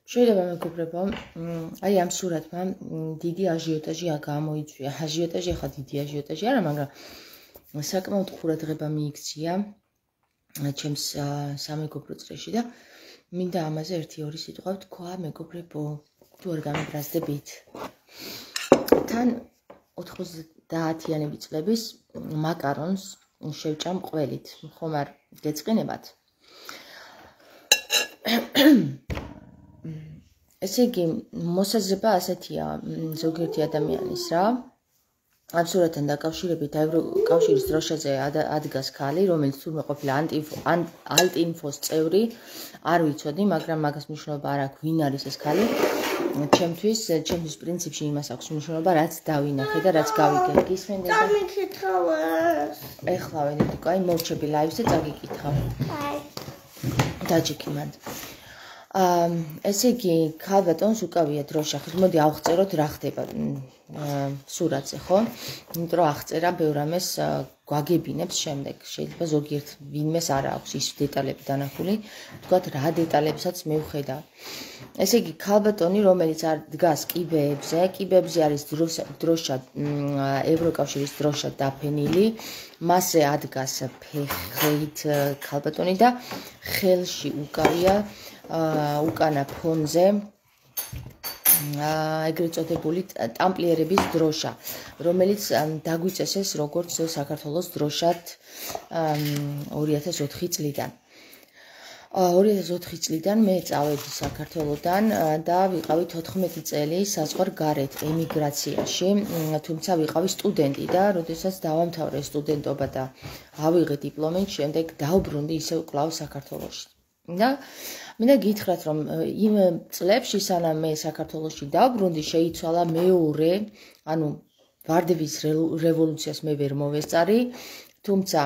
შეიძლება მეგობრებო, აი ამ სურათმა დიდი აჟიოტაჟი გამოიწვია. აჟიოტაჟი ახლა დიდი აჟიოტაჟი არა, მაგრამ საკმაოდ ყურადღება მიიქცია ჩემს სამეგობრო წრეში და მინდა ამაზე 1-2 სიტყვა ვთქვა, მეგობრებო, თუ არ გამიბრაზდებით. თან 90-იანები წლების მაკარონს შევჭამ ყველით, ხომ არ გეწყინებათ? ესე იგი, მოსაზრება ასეთია ზოგიერთი ადამიანის რა. ამ სურათთან დაკავშირებით ევროკავშირის დროშაზე ადგას ქალი, რომელიც თურმე ყოფილა ალტინფოს წევრი, არ ვიცოდი, მაგრამ მაგას მნიშვნელობა არ აქვს, ვინ არის ეს ქალი. ჩემთვის პრინციპში იმას აქვს მნიშვნელობა, რაც დავინახე და რაც გავიგე. გისმენდეთ? გამიკითხავ. ეხლა ვენდიკო, აი მოვჩები ლაივზე, წაგიკითხავ. აი. დაჭიქი მანდ. ესე იგი, ქალბატონს უკავია დროშა. მოდი ავღწეროთ რა ხდება სურათზე, ხო? იმიტომ რომ აღწერა ბევრ ამას გვაგებინებს შემდეგ. შეიძლება ზოგიერთ ვინმეს არ აქვს ის დეტალები დანახული, თქვათ რა დეტალებსაც მე ვხედავ. ესე იგი, ქალბატონი, რომელიც დგას კიბეებზე არის დროშა, ევროკავშირის დროშა დაფენილი, მასზე ადგას ფეხით ქალბატონი და ხელში უკავია უკანა ფონზე ეგრეთ წოდებული ტამპლიერების დროშა, რომელიც დაგვიწესეს როგორც საქართველოს დროშად 2004 წლიდან. 2004 წლიდან მე წავედი საქართველოდან და ვიყავი 14 წელი საზღვარგარეთ ემიგრაციაში, თუმცა ვიყავი სტუდენტი და როდესაც დავამთავრე სტუდენტობა და ავიღე დიპლომი, შემდეგ დავბრუნდი ისევ კვლავ საქართველოში. და მინდა გითხრათ, რომ იმ წლებში, სანამ მე საქართველოში დავბრუნდი, შეიცვალა მეორე, ანუ ვარდების რევოლუციას მე ვერ მოვესწარი, თუმცა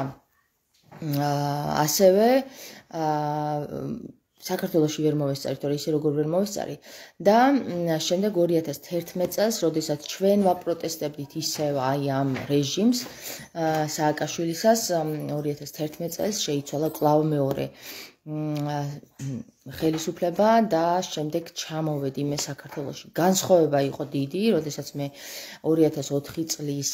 ასევე საქართველოში ვერ მოვესწარი, თორე ისე როგორ ვერ მოვესწარი და შემდეგ 2011 წელს, როდესაც ჩვენ ვაპროტესტებდით ისევ აი ამ რეჟიმს სააკაშვილისას, 2011 წელს შეიცვალა კვლავ მეორე ხელისუფლება და შემდეგ ჩამოვედი მე საქართველოში. განსხვავება იყო დიდი, როდესაც მე 2004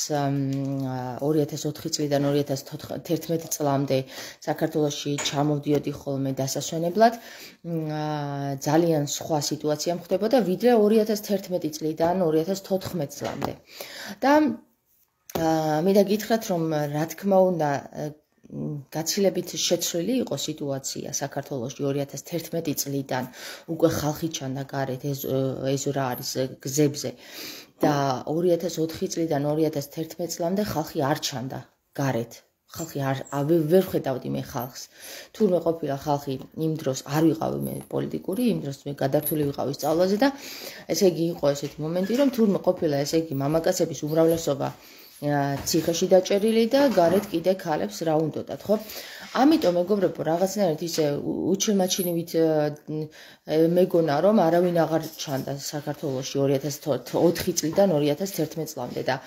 წლიდან 2011 წლამდე საქართველოში ჩამოვდიოდი ხოლმე დასასვენებლად. ძალიან სხვა სიტუაცია მხდებოდა, ვიდრე 2011 წლიდან 2014 წლამდე. და მინდა გითხრათ, რომ რა თქმა უნდა გაცილებით შეცვლილი იყო სიტუაცია საქართველოში 2011 წლიდან, უკვე ხალხი ჩანდა გარეთ, ეს რა არის გზებზე და 2004 წლიდან 2011 წლამდე ხალხი არ ჩანდა გარეთ. ხალხი ვერ ხედავდი მე ხალხს. თურმე ყოფილა ხალხი იმ დროს არ ვიყავი მე პოლიტიკური, იმ დროს მე გადართული ვიყავი სწავლაზე და ესე იგი იყო ესეთი მომენტი, რომ თურმე ყოფილა ესე იგი მამაკაცების უმრავლესობა ციხეში დაჭერილი და გარეთ კიდე ქალებს რა უნდოდათ, ხო? ამიტომ მეგობრებო, რაღაცნაირად ისე უჩილმაჩილივით მეგონა, რომ არავინ აღარ ჩანდა საქართველოში 2004 წლიდან 2011 წლამდე და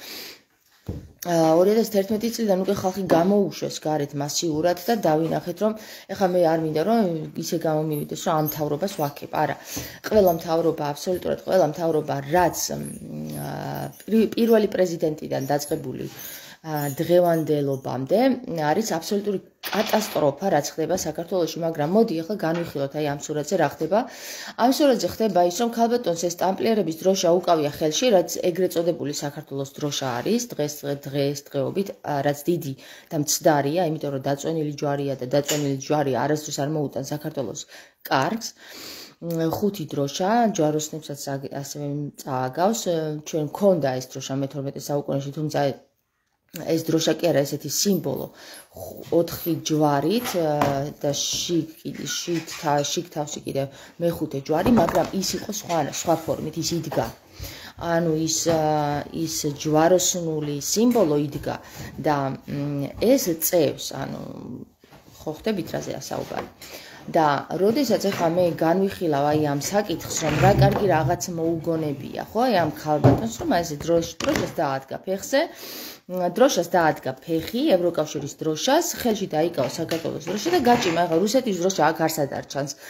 2011 წლიდან უკვე ხალხი გამოუშვეს გარეთ მასიურად და დავინახეთ, რომ ეხლა მე არ მინდა რომ ისე გამომივიდეს, რომ ამ მთავრობას ვაქებ. არა. ყველა მთავრობა, აბსოლუტურად ყველა მთავრობა, რაც პირველი პრეზიდენტიდან დაწყებული დღევანდელობამდე არის აბსოლუტური კატასტროფა, რაც ხდება საქართველოში, მაგრამ მოდი ახლა განვიხილოთ აი ამ სურათზე რა ხდება. ამ სურათზე ხდება ის, რომ ქალბატონს ეს ტამპლიერების დროშა უკავია ხელში, რაც ეგრეთ წოდებული საქართველოს დროშა არის, დღესდღეობით, რაც დიდი და მცდარია, იმიტომ რომ დაწვენილი ჯვარია და დაწვენილი ჯვარი არასდროს არ მოუტანს საქართველოს კარგს. 5 დროშა ჯვაროსნებსაც ასევე წააგავს. ჩვენ მქონდა ეს დროშა მე-12 საუკუნეში, თუმცა ეს დროშა კი არა, ესეთი სიმბოლო 4 ჯვარით და შიგ თავში კიდევ მე-5 ჯვარი, მაგრამ ის იყო სხვა ფორმით, ის იდგა. ანუ ის ჯვაროსნული სიმბოლო იდგა და ეს წევს, ანუ ხო ხდებით რაზეა საუბარი. და როდესაც ახლა მე განვიხილავ აი ამ საკითხს, რომ რა კარგი რაღაც მოუგონებია, ხო, აი ამ ქალბატონს, რომ აი ეს დროშას დაადგა ფეხზე, დროშას დაადგა ფეხი, ევროკავშირის დროშას, ხელში დაიკავა საქართველოს დროშა და გაჭიმა, ახლა რუსეთის დროშა აქ არსად არ ჩანს.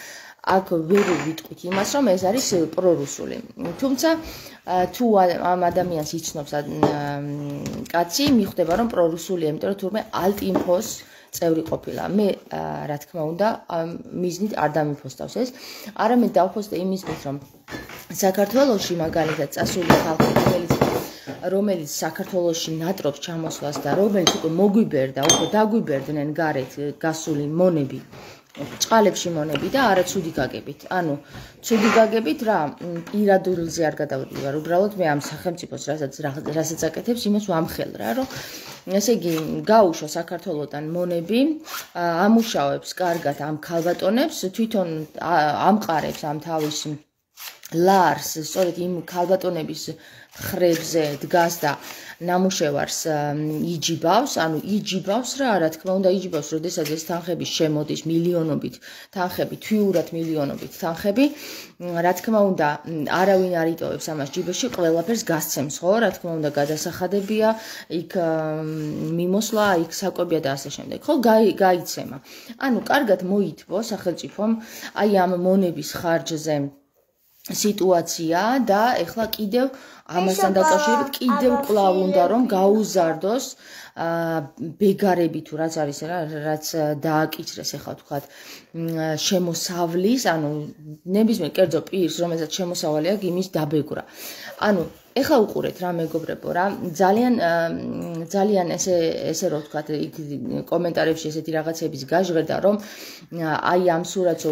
აქ ვერ ვიტყვით იმას, რომ ეს არის პრორუსული. თუმცა თუ ამ ადამიანს იცნობს კაცი, მიხვდება რომ პრორუსულია, იმიტომ რომ თურმე ალტ-ინფოს წევრი ყოფილა. მე რა თქმა უნდა მიზნით არ დამიფოსტავს ეს. არამედ დავფოსტე იმის მით, რომ საქართველოში მაგალითად წასული ხალხი, რომელიც საქართველოში ნატრობს ჩამოსვლას და რომელიც უკვე მოგვიბერდა, უკვე დაგვიბერდნენ გარეთ გასული მონები, ჭყალებში მონები და არა ცუდი გაგებით. ანუ ცუდი გაგებით რა პირადულზე არ გადავდივარ. უბრალოდ მე ამ სახელმწიფოს რასაც აკეთებს, იმას ვამხელ რა, რომ ესე იგი გაუშვა საქართველოდან მონები, ამუშავებს კარგად ამ ქალბატონებს, თვითონ ამყარებს ამ თავის ლარს, სწორედ იმ ქალბატონების ხრებზე დგას და ნამუშევარს იჯიბავს, ანუ იჯიბავს რა, რა თქმა უნდა იჯიბავს, როდესაც ეს თანხები შემოდის მილიონობით თანხები, თვიურად მილიონობით თანხები, რა თქმა უნდა არავინ არ იტოვებს ამას ჯიბეში, ყველაფერს გასცემს, ხო, რა თქმა უნდა გადასახადებია, იქ მიმოსვლა, იქ საკვებია და ასე შემდეგ, ხო, გაიცემა. ანუ კარგად მოითბო სახელმწიფომ აი ამ მონების ხარჯზე სიტუაცია და ეხლა კიდევ ამასთან დაკავშირებით კიდევ კვლავ უნდა რომ გაუზარდოს ბეგარები თუ რაც არის რა, რაც დააკიჩრეს ეხლა თქვათ შემოსავლის, ანუ ნებისმიერ კერძო პირს, რომელსაც შემოსავალი აქვს, იმის დაბეგრა. ანუ ეხლა უყურეთ რა მეგობრებო რა, ძალიან ესე რო ვთქვათ, იქ კომენტარებში ესეთი რაღაცების გაჟღერდა, რომ აი ამ სურათსო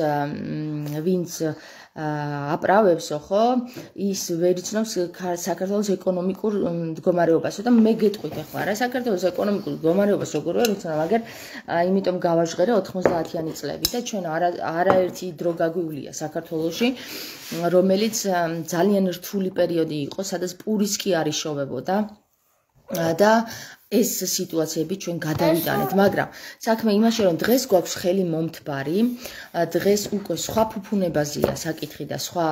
ვინც აპრავებსო, ხო, ის ვერ იცნობს საქართველოს ეკონომიკურ მდგომარეობასო და მე გეტყვით ახლა რა საქართველოს ეკონომიკურ მდგომარეობას როგორ ვერ ვიცნობ, მაგრამ იმიტომ გავაჟღერე 90-იანი წლები და ჩვენ არაერთი დრო გაგვივლია საქართველოში, რომელიც ძალიან რთული პერიოდი იყო, სადაც პურის კი არ იშოვებოდა და ეს სიტუაციები ჩვენ გადავიტანეთ, მაგრამ საქმე იმაში, რომ დღეს გვაქვს ხელი მომთბარი, დღეს უკვე სხვა ფუფუნებაზეა საკითხი და სხვა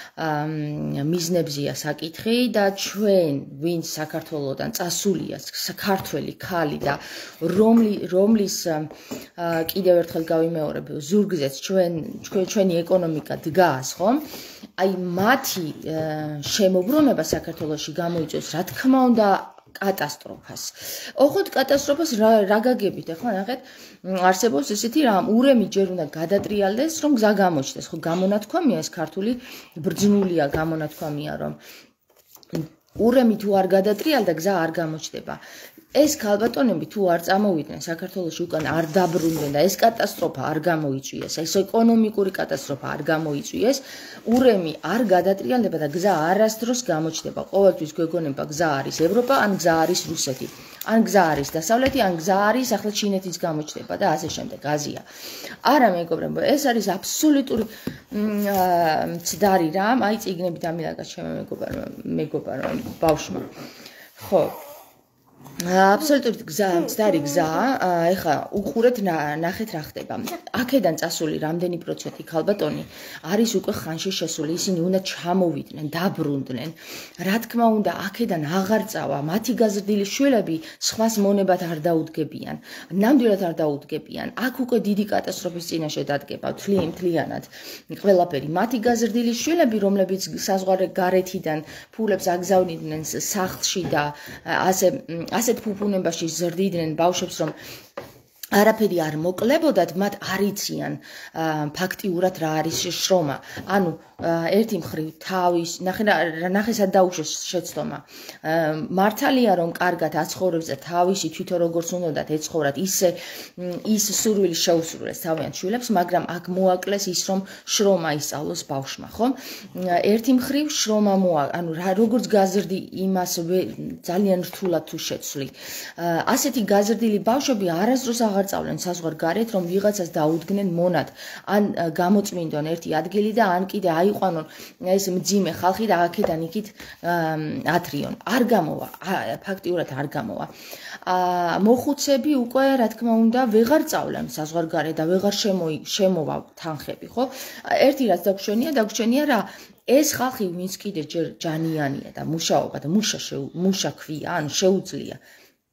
მიზნებზეა საკითხი და ჩვენ, ვინც საქართველოდან წასულია, ქართველი ქალი და რომლის კიდევ ერთხელ გავიმეორებ, ზურგზეც ჩვენი ეკონომიკა დგას, ხო? აი მათი შემოbrunება საქართველოში გამოიწვევს, რა თქმა უნდა, კატასტროფას. ოღონდ კატასტროფას რა გაგებით? ახლა ნახეთ, არსებობს ესეთი რამ, ურემი ჯერ უნდა გადატრიალდეს, რომ გზა გამოჩნდეს. ხო, გამონათქვამია ეს ქართული ბრძნულია, გამონათქვამია, რომ ურემი თუ არ გადატრიალდა, გზა არ გამოჩნდება. ეს ქალბატონები თუ არ წამოვიდნენ საქართველოში უკან არ დაბრუნდნენ და ეს კატასტროფა არ გამოიწვიეს, ეს ეკონომიკური კატასტროფა არ გამოიწვიეს, ურემი არ გადატრიალდება და გზა არასდროს გამოჩნდება. ყოველთვის გვეგონება გზა არის ევროპა, ან გზა არის რუსეთი, ან გზა არის დასავლეთი, ან გზა არის ახლა ჩინეთის გამოჩნდება და ასე შემდეგ, აზია. არა მეგობრებო, ეს არის აბსოლუტური მცდარი რამ, აი წიგნები დამილაგა ჩემო მეგობარო ბავშვმა. ხო, აბსოლუტურად მცდარი გზა, ეხლა უყურეთ, ნახეთ რა ხდება. აქედან წასული რამდენი პროცენტი ქალბატონი არის უკვე ხანში შესული, ისინი უნდა ჩამოვიდნენ, დაბრუნდნენ. რა თქმა უნდა, აქედან აღარ წავა, მათი გაზრდილი შვილები სხვას მონებად არ დაუდგებიან, ნამდვილად არ დაუდგებიან. აქ უკვე დიდი კატასტროფის წინაშე დადგება, მთლიანად ყველაფერი. მათი გაზრდილი შვილები, რომლებიც საზღვარი გარეთიდან ფულებს აგზავნიდნენ სახლში და ასეთ ფუფუნებაში ზრდიდნენ ბავშვებს, რომ არაფერი არ მოკლებოდათ, მათ არ იციან ფაქტიურად რა არის შრომა. ანუ ერთი მხრივ თავის ნახე სად დაუშვეს შეცდომა. მართალია რომ კარგად აცხოვრებს და თავისი თვითონ როგორც უნდათ ეცხოვრათ, ის სურვილი შეუსრულეს თავიანთ შვილებს, მაგრამ აქ მოაკლეს ის რომ შრომა ისწავლოს ბავშვმა, ხო? ერთი მხრივ შრომა ანუ როგორც გაზრდი იმას ძალიან რთულად თუ შეცვლი. ასეთი გაზრდილი ბავშვები არასდროს აღარ წავლენ საზღვარ გარეთ, რომ ვიღაცას დაუდგნენ მონად, ან გამოწმინდონ ერთი ადგილი და ან კიდე აიყვანონ ეს მძიმე ხალხი და აქედან იქით ათრიონ. არ გამოვა, ფაქტიურად არ გამოვა. მოხუცები უკვე, რა თქმა უნდა, ვეღარ წავლენ საზღვარ გარეთ და ვეღარ შემოვა თანხები, ხო? ერთი რაც დაგვრჩენია რა, ეს ხალხი ვინც კიდე ჯერ ჯანიანია და მუშაობა და მუშა ქვია, ანუ შეუძლია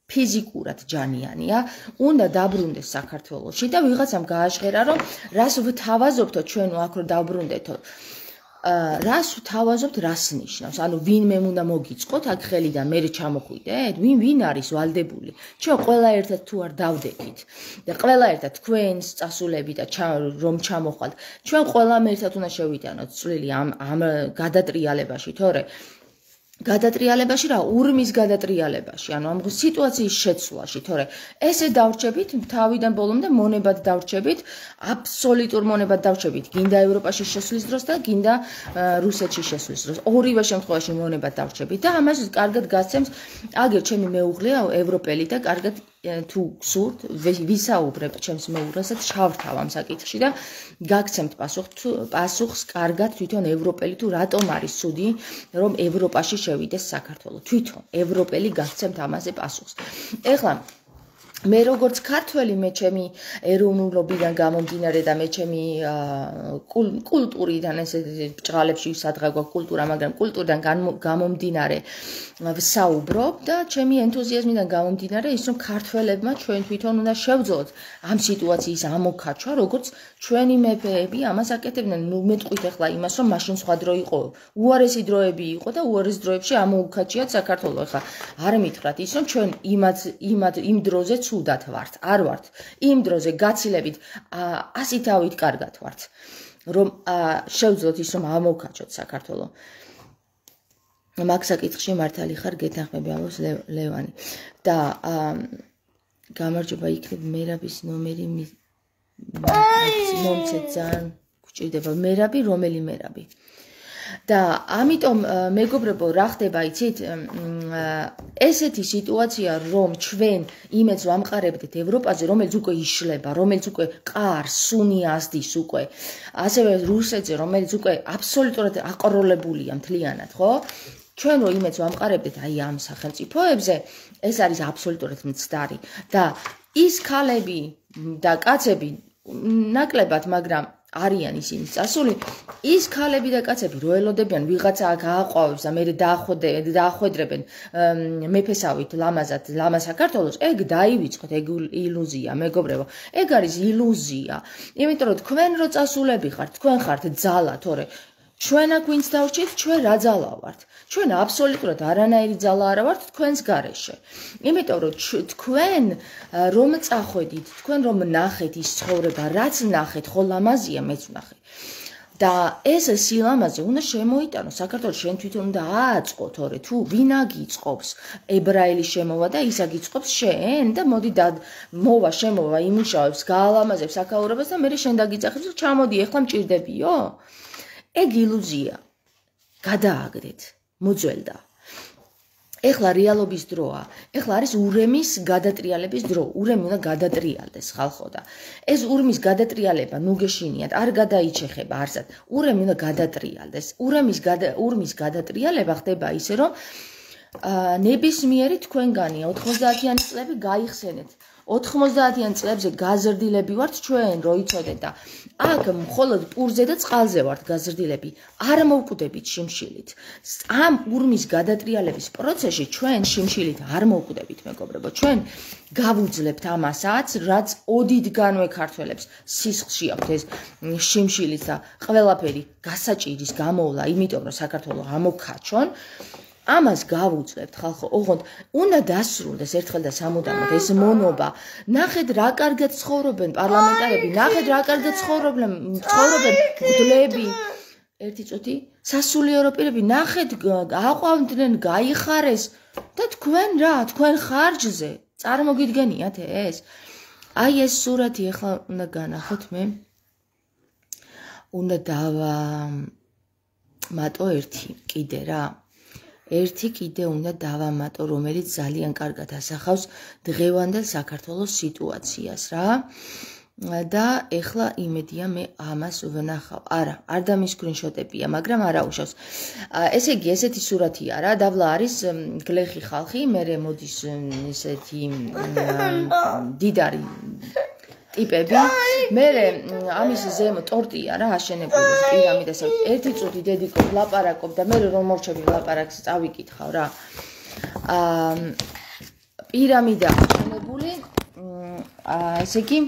ფიზიკურად ჯანიანია, უნდა დაბრუნდეს საქართველოში და ვიღაცამ გააჟღერა, რომ რას ვთავაზობთო ჩვენ აქ რომ დავბრუნდეთო. რას ვთავაზობთ, რას ნიშნავს? ანუ ვინმე უნდა მოგიწყოთ აქ ხელიდან მე ჩამოხვიდეთ? ვინ არის ვალდებული? ჩვენ ყველა ერთად თუ არ დავდექით და ყველა ერთად თქვენს წასულები და რომ ჩამოხვალთ, ჩვენ ყველამ ერთად უნდა შევიტანოთ წვლილი ამ გადატრიალებაში, თორე გადატრიალებაში რა, ურმის გადატრიალებაში, ანუ ამ სიტუაციის შეცვლაში, თორე ესე დავრჩებით თავიდან ბოლომდე მონებად დავრჩებით, აბსოლუტურ მონებად დავრჩებით, გინდა ევროპაში შესვლის დროს და გინდა რუსეთში შესვლის დროს. ორივე შემთხვევაში მონებად დავრჩებით და ამას კარგად გასცემს აგერ ჩემი მეუღლეა ევროპელი და კარგად თუ გსურთ ვისაუბრებ ჩემს მეუღლესაც ჩავრთავ ამ საკითხში და გაგცემთ პასუხს კარგად თვითონ ევროპელი თუ რატომ არის ცუდი რომ ევროპაში შევიდეს საქართველო თვითონ ევროპელი გაგცემთ ამაზე პასუხს ეხლა მე როგორც ქართველი მე ჩემი ეროვნულობიდან გამომდინარე და მე ჩემი კულტურიდან ესე ბჭყალებში სადღა გვაქვს კულტურა მაგრამ კულტურიდან გამომდინარე ვსაუბრობ და ჩემი ენთუზიაზმიდან გამომდინარე ის რომ ქართველებმა ჩვენ თვითონ უნდა შევძლოთ ამ სიტუაციის ამოქაჩვა როგორც ჩვენი მეფეები ამას აკეთებდნენ ნუ მეტყვით ახლა იმას რომ მაშინ სხვა დრო იყო უარესი დროები იყო და უარეს დროებში ამოუქაჩიათ საქართველო ახლა არ მითხრათ ის რომ ჩვენ იმ დროზე ცუდად ვართ არ ვართ იმ დროზე გაცილებით 100 თავით კარგად ვართ რომ შევძლოთ ის რომ ამოვქაჩოთ საქართველო მაგ საკითხში მართალი ხარ გეთანხმები ამბობს ლევანი და გამარჯობა იქნებ მერაბის ნომერი მომცეთ ძალიან გვჭირდება მერაბი რომელი მერაბი და ამიტომ მეგობრებო რა ხდება იცით ესეთი სიტუაცია რომ ჩვენ იმედს ვამყარებდით ევროპაზე რომელიც უკვე იშლება რომელიც უკვე ყარს სუნი ასდის უკვე ასევე რუსეთზე რომელიც უკვე აბსოლუტურად აყროლებულია მთლიანად ხო ჩვენ რო იმედს ვამყარებდით აი ამ სახელმწიფოებზე ეს არის აბსოლუტურად მცდარი და ის ქალები და კაცები ნაკლებად მაგრამ არიან ისინი წასული ის ქალები და კაცები რო ელოდებიან ვიღაცა გააყვავებს და მე დაახვედრებენ მეფესავით ლამაზ საქართველოს ეგ დაივიწყოთ ეგ ილუზია მეგობრებო ეგ არის ილუზია იმიტომ რომ თქვენ რო წასულები ხართ თქვენ ხართ ძალა თორე ჩვენ აქ ვინც დავრჩით ჩვენ რა ძალა ვართ ჩვენ აბსოლუტურად არანაირი ძალა არა ვართ თქვენს გარეშე იმიტომ რომ თქვენ რომ წახვედით თქვენ რომ ნახეთ ის ცხოვრება რაც ნახეთ ხო ლამაზია მეც ვნახე და ეს სილამაზე უნდა შემოიტანო საქართველოს შენ თვითონ უნდა ააწყო თორე თუ ვინ აგიწყობს ებრაელი შემოვა და ის აგიწყობს შენ და მოდი მოვა შემოვა იმუშავებს გაალამაზებს აკაურებას და მე შენ დაგიძახებს რომ ჩამოდი ეხლა მჭირდებიო ეგ ილუზია გადააგდეთ მოძველდა ეხლა რეალობის დროა ეხლა არის ურემის გადატრიალების დრო ურემი უნდა გადატრიალდეს ხალხო და ეს ურმის გადატრიალება ნუ გეშინიათ არ გადაიჩეხება არსად ურემი უნდა გადატრიალდეს ურმის გადატრიალება ხდება ისე რომ ნებისმიერი თქვენგანია 90-იანი წლები გაიხსენეთ 90-იან წლებზე გაზრდილები ვართ ჩვენ რო იცოდეთ და აქ მხოლოდ პურზე და წყალზე ვართ გაზრდილები არ მოვკვდებით შიმშილით ამ ურმის გადატრიალების პროცესში ჩვენ შიმშილით არ მოვკვდებით მეგობრებო ჩვენ გავუძლებთ ამასაც რაც ოდითგანვე ქართველებს სისხლში აქვთ ეს შიმშილით და ყველაფერი გასაჭირის გამოვლა იმიტომ რომ საქართველო ამოქაჩონ ამას გავუძლებთ ხალხო ოღონდ უნდა დასრულდეს ერთხელ და სამუდამოდ ეს მონობა ნახეთ რა კარგად ცხოვრობენ პარლამენტარები ნახეთ რა კარგად ცხოვრობენ მგლები ერთი წუთი სასულიერო პირები ნახეთ აყვავდნენ გაიხარეს და თქვენ ხარჯზე წარმოგიდგენიათ ეს აი ეს სურათი ახლა უნდა განახოთ მე უნდა დავამატო ერთი კიდე რა ერთი კიდე უნდა დავამატო, რომელიც ძალიან კარგად ასახავს დღევანდელ საქართველოს სიტუაციას რა. და ეხლა იმედია მე ამას ვნახავ. არა, არ დამისკრინშოტებია, მაგრამ არა უშავს. ესე იგი, ესეთი სურათია რა, დავლა არის გლეხი ხალხი, მერე მოდის ესეთი დიდარი ტიპები. მერე ამის ზემო ტორტია რა აშენებული პირამიდას. ერთი წუთი დედიკობ, ლაპარაკობ და მერე რომ მორჩები ლაპარაკს წავიკითხავ რა. პირამიდა აღშენებული, ესე იგი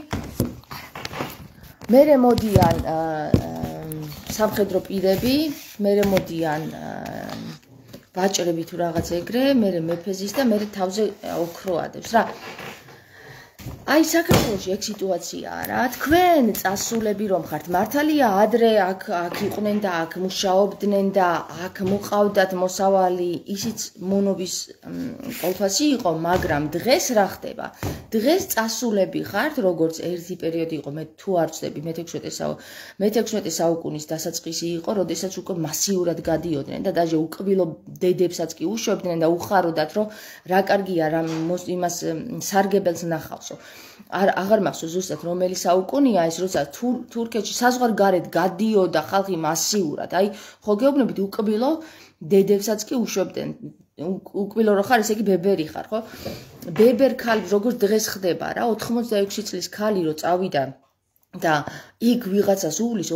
მერე მოდიან სამხედრო პირები, მერე მოდიან ვაჭრები თუ რაღაც ეგრე, მერე მეფეზის და მერე თავზე ოქროადებს რა. Ai საქართველოში ეგ სიტუაციაა რა. თქვენ წასულები რომ ხართ, მართალია ადრე აქ იყვნენ და აქ მუშაობდნენ და აქ მოყავდათ მოსავალი, ისიც მონობის ყოველთვისი იყო, მაგრამ დღეს რა ხდება? დღეს წასულები ხართ, როგორც ერთი პერიოდი იყო, მე თუ არ ვწდები, მე-16 საუკუნის დასაწყისი იყო, როდესაც უკვე მასიურად გადიოდნენ და დაჟე უკბილო დედებსაც კი უშვებდნენ და უხაროდათ, რომ რა კარგია რა იმას სარგებელს ნახავსო. აღარ მახსოვს ზუსტად რომელი საუკუნეა ეს, როცა თურქეთში საზღვარგარეთ გადიოდა ხალხი მასიურად. აი, ხო გეუბნებით უკბილო დედებსაც კი უშვებდნენ. უკბილო რო ხარ, ესე იგი ბებერი ხარ, ხო? ბებერ ქალი როგორც დღეს ხდება რა, 86 წლის ქალი რო წავიდა და იქ ვიღაცას უვლის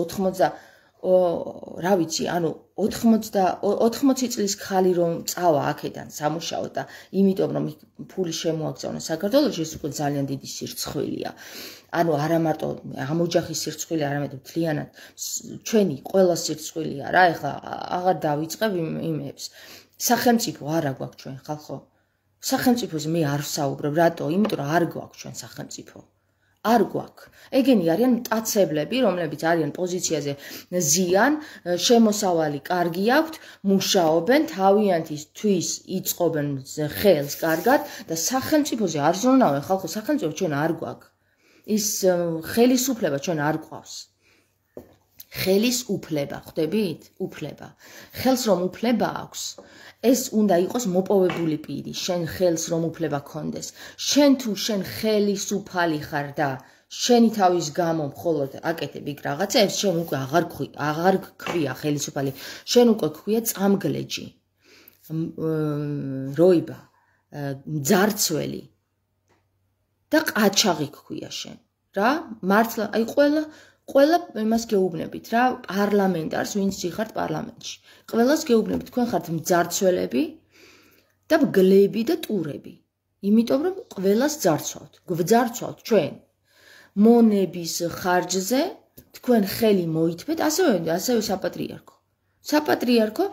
რა ვიცი, ანუ 80 წლის ქალი რომ წავა აქედან სამუშაოდ და იმიტომ რომ ფული შემოაგზავნა საქართველოში, ეს უკვე ძალიან დიდი სირცხვილია. ანუ არა მარტო ამოჯახის სირცხვილი, არამედ მთლიანად ჩვენი ყველა სირცხვილია რა, ეხლა აღარ დავიწყებ იმებს. სახელმწიფო არა გვაქვს ჩვენ ხალხო. სახელმწიფოზე მე არ ვსაუბრობ, რატო? იმიტომ რომ არ გვაქვს ჩვენ სახელმწიფო. არ გვაქვს. ეგენი არიან მტაცებლები, რომლებიც არიან პოზიციაზე ზიან, შემოსავალი კარგი აქვთ, მუშაობენ, თავიანთვის იწყობენ ხელს კარგად და სახელმწიფოზე არ ზრუნავენ ხალხო, სახელმწიფო ჩვენ არ გვაქვს. ის ხელისუფლება ჩვენ არ გვყავს. ხელის უფლება, ხვდებით? უფლება. ხელს რომ უფლება აქვს, ეს უნდა იყოს მოპოვებული პირი, შენ ხელს რომ უფლება გქონდეს. შენ თუ შენ ხელისუფალი ხარ და შენი თავის გამო მხოლოდ აკეთებ იქ რაღაცებს, შენ უკვე აღარ გქვია ხელისუფალი, შენ უკვე გქვია წამგლეჯი, როიბა, მძარცველი და ყაჩაღი გქვია შენ. რა? მართლა, აი ყველა იმას გეუბნებით რა, პარლამენტარს, ვინც იხართ პარლამენტში. ყველას გეუბნებით, თქვენ ხართ მძარცველები და მგლები და ტურები. იმიტომ რომ ყველას ძარცვავთ, გვძარცვავთ ჩვენ. მონების ხარჯზე თქვენ ხელი მოითმეთ, ასევე საპატრიარქო. საპატრიარქო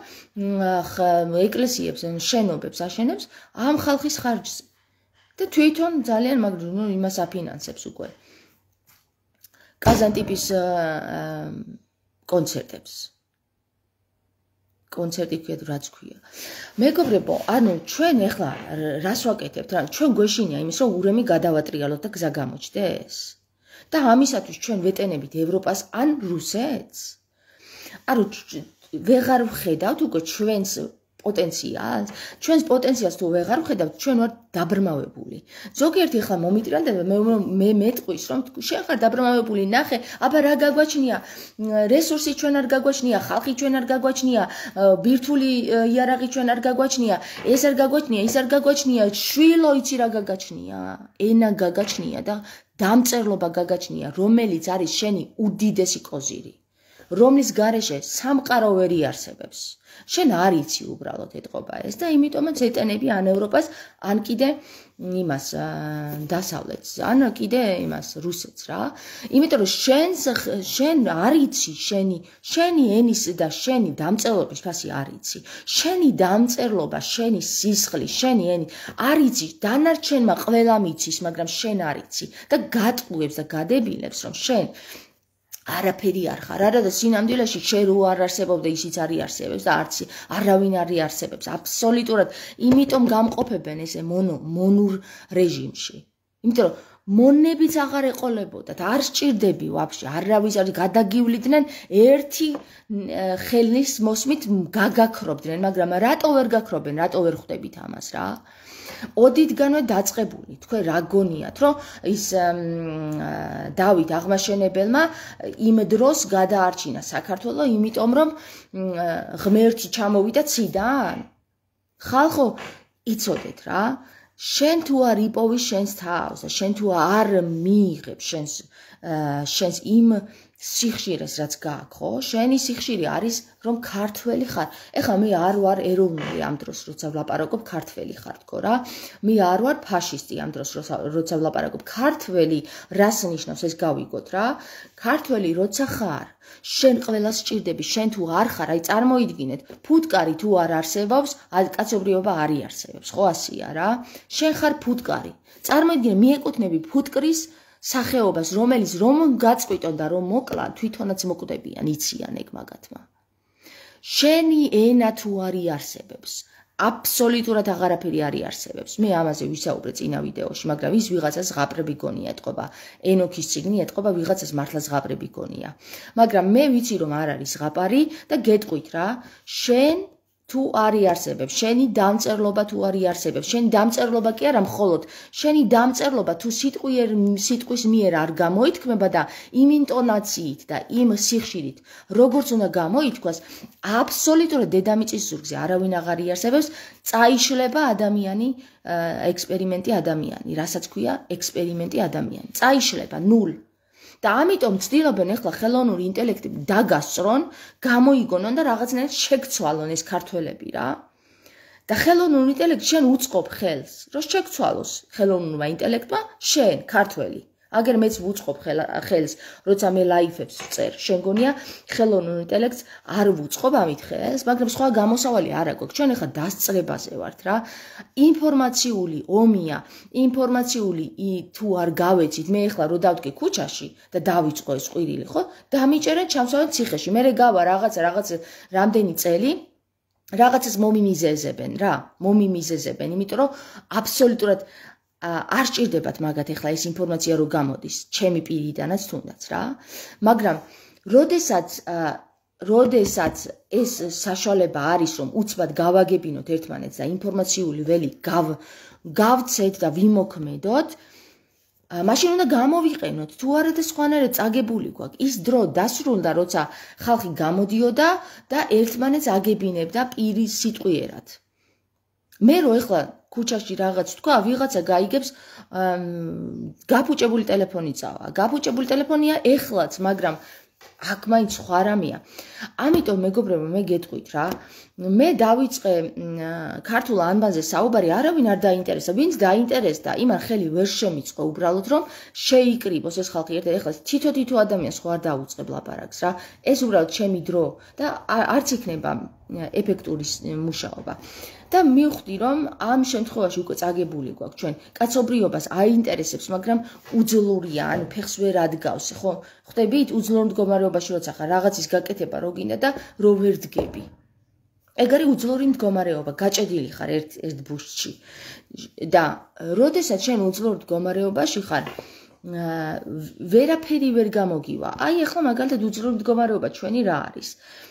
ეკლესიებს, შენობებს აშენებს ამ ხალხის ხარჯზე. და თვითონ ძალიან მაგრამ იმას აფინანსებს უკვე. კაზანტიპის კონცერტებს. კონცერტი ქვია თუ რაც ქვია. მეგობრებო, ანუ ჩვენ ახლა რას ვაკეთებთ რა? ჩვენ გვეშინია იმის რომ ურემი გადავატრიალოთ და გზა გამოჩნდეს. და ამისათვის ჩვენ ვეტენებით ევროპას ან რუსეთს? ანუ ვეღარ ვხედავთ უკვე ჩვენს პოტენციალს, ჩვენს პოტენციალს თუ ვეღარ ვხედავთ, ჩვენ ვართ დაბრმავებული. ზოგიერთი ხა მომიტრან და მე მეტყვის, რომ შენ ხარ დაბრმავებული, ნახე, აბა რა გაგვაჩნია, რესურსი ჩვენ არ გაგვაჩნია, ხალხი ჩვენ არ გაგვაჩნია, ბირთვული იარაღი ჩვენ არ გაგვაჩნია, ეს არ გაგვაჩნია, ის არ გაგვაჩნია, შვილო იცი რა გაგაჩნია, ენა გაგაჩნია და დამწერლობა გაგაჩნია, რომელიც არის შენი უდიდესი კოზირი, რომლის გარეშე სამყარო ვერ იარსებებს. შენ არ იცი უბრალოდ ეთყობა ეს და იმიტომაც ეტენები ან ევროპას, ან კიდე იმას დასავლეთს, ან კიდე იმას რუსეთს რა. იმიტომ რომ შენ არ იცი შენი ენის და შენი დამწერლობის ფასი არ იცი. შენი დამწერლობა, შენი სისხლი, შენი ენი არ იცი, დანარჩენმა ყველამ იცის, მაგრამ შენ არ იცი და გატყუებს და გადებილებს რომ შენ არაფერი არ ხარ, არა და სინამდვილეში შენ რო არ არსებობ და ისიც არ იარსებებს და არც არავინ არ იარსებებს. აბსოლუტურად იმიტომ გამყოფებენ ესე მონურ რეჟიმში. იმიტომ რომ მონებიც აღარ ეყოლებოდათ, არ სჭირდები ვაფშე, არავის არ გადაგივლიდნენ ერთი ხელის მოსმით გაგაქრობდნენ, მაგრამ რატო ვერ გაქრობენ, რატო ვერ ხვდებით ამას რა? ოდითგანვე დაწყებული, თქვენ რა გონიათ, რომ ის დავით აღმაშენებელმა იმ დროს გადაარჩინა საქართველო, იმიტომ რომ ღმერთი ჩამოვიდა ციდან? ხალხო, იცოდეთ რა, შენ თუ არ იპოვის შენს თავს, შენ თუ არ მიიღებ შენს იმ სიხშირეს რაც გააქვს, ხო? შენი სიხშირე არის რომ ქართველი ხარ. ეხლა მე არ ვარ ეროვნული ამ დროს, როცა ვლაპარაკობ ქართველი ხარ თქო რა. მე არ ვარ ფაშისტი ამ დროს, როცა ვლაპარაკობ ქართველი, რას ნიშნავს ეს გავიგოთ რა. ქართველი როცა ხარ, შენ ყველას სჭირდები, შენ თუ არ ხარ, აი წარმოიდგინეთ, ფუტკარი თუ არ არსებობს, კაცობრიობა არ იარსებებს, ხო ასეა რა. შენ ხარ ფუტკარი. წარმოიდგინე, მიეკუთვნები ფუტკრის სახეობას, რომელიც რომ გაწყვიტონ და რომ მოკლა, თვითონაც მოკვდებიან, იციან ეგ მაგათმა. შენი ენა თუ არ იარსებებს, აბსოლუტურად აღარაფერი არ იარსებებს. მე ამაზე ვისაუბრე წინა ვიდეოში, მაგრამ ის ვიღაცას ზღაპრები გონია ეთყობა. ენოქის წიგნი ეთყობა ვიღაცას მართლა ზღაპრები გონია. მაგრამ მე ვიცი რომ არ არის ზღაპარი და გეტყვით რა, შენ თუ არ იარსებებს, შენი დამწერლობა თუ არ იარსებებს, შენი დამწერლობა კი არა მხოლოდ, შენი დამწერლობა თუ სიტყვის მიერ არ გამოითქმება და იმ ინტონაციით და იმ სიხშირით, როგორც უნდა გამოითქვას, აბსოლუტურად დედამიწის ზურგზე არავინ აღარ იარსებებს, წაიშლება ადამიანი, ექსპერიმენტი ადამიანი, რასაც ქვია ექსპერიმენტი ადამიანი, წაიშლება ნულ. და ამიტომ ცდილობენ ახლა ხელოვნური ინტელექტი დაგასწრონ, გამოიგონონ და რაღაცნაირად შეგცვალონ ეს ქართველები რა. და ხელოვნური ინტელექტი შენ უწყობ ხელს, რომ შეგცვალოს ხელოვნურმა ინტელექტმა შენ ქართველი. აგერ მეც ვუწყობ ხელს, როცა მე ლაიფებს ვწერ. შენ გონია ხელოვნურ ინტელექტს არ ვუწყობ ამით ხელს, მაგრამ სხვა გამოსავალი არ აქვს. ჩვენ ახლა დასწრებაზე ვართ რა. ინფორმაციული ომია, ინფორმაციული თუ არ გავეცით, მე ახლა რო დავდგე ქუჩაში და დავიწყო ეს ყვირილი, ხო? დამიჭერენ ჩამსავენ ციხეში. მე გავა რაღაც რამდენი წელი რაღაცას მომიმიზეზებენ რა, მომიმიზეზებენ, იმიტომ რომ აბსოლუტურად არ სჭირდებათ მაგათ ახლა ეს ინფორმაცია რო გამოდის, ჩემი პირიდანაც თუნდაც რა. მაგრამ როდესაც ეს საშუალება არის, რომ უცბად გავაგებინოთ ერთმანეთს და ინფორმაციული ველი გავცეთ და ვიმოქმედოთ, მაშინ უნდა გამოვიყენოთ, თუ არა და სხვანაირად წაგებული გვაქვს. ის დრო დასრულდა, როცა ხალხი გამოდიოდა და ერთმანეთს აგებინებდა პირის სიტყვიერად. მე რო ახლა ქუჩაში რაღაც თქვა, ვიღაცა გაიგებს, გაფუჭებული ტელეფონი წავა. გაფუჭებული ტელეფონია ეხლაც, მაგრამ აქ მაინც სხვა რამეა. ამიტომ მეგობრებო, მე გეტყვით რა, მე დავიწყე ქართულ ანბანზე საუბარი, არავინ არ დაინტერესდა, ვინც დაინტერესდა, იმან ხელი ვერ შემიწყო უბრალოდ რომ შეიკრიბოს ეს ხალხი ერთად. ეხლა თითო ადამიანს ხო არ დაუწყებ ლაპარაკს რა. ეს უბრალოდ ჩემი დრო და არც იქნება ეფექტური მუშაობა. და მივხვდი რომ ამ შემთხვევაში უკვე წაგებული გვაქვს ჩვენ კაცობრიობას აინტერესებს, მაგრამ უძლურია, ანუ ფეხს ვერ ადგავს, ხო? ხვდებით, უძლურ მდგომარეობაში როცა ხარ, რაღაცის გაკეთება რო გინდა და რო ვერ დგები. ეგ არის უძლური მდგომარეობა, გაჭედილი ხარ ერთ ბუშტში. და როდესაც შენ უძლურ მდგომარეობაში ხარ, ვერაფერი ვერ გამოგივა. აი ახლა მაგალითად უძლურ მდგომარეობა ჩვენი რა არის?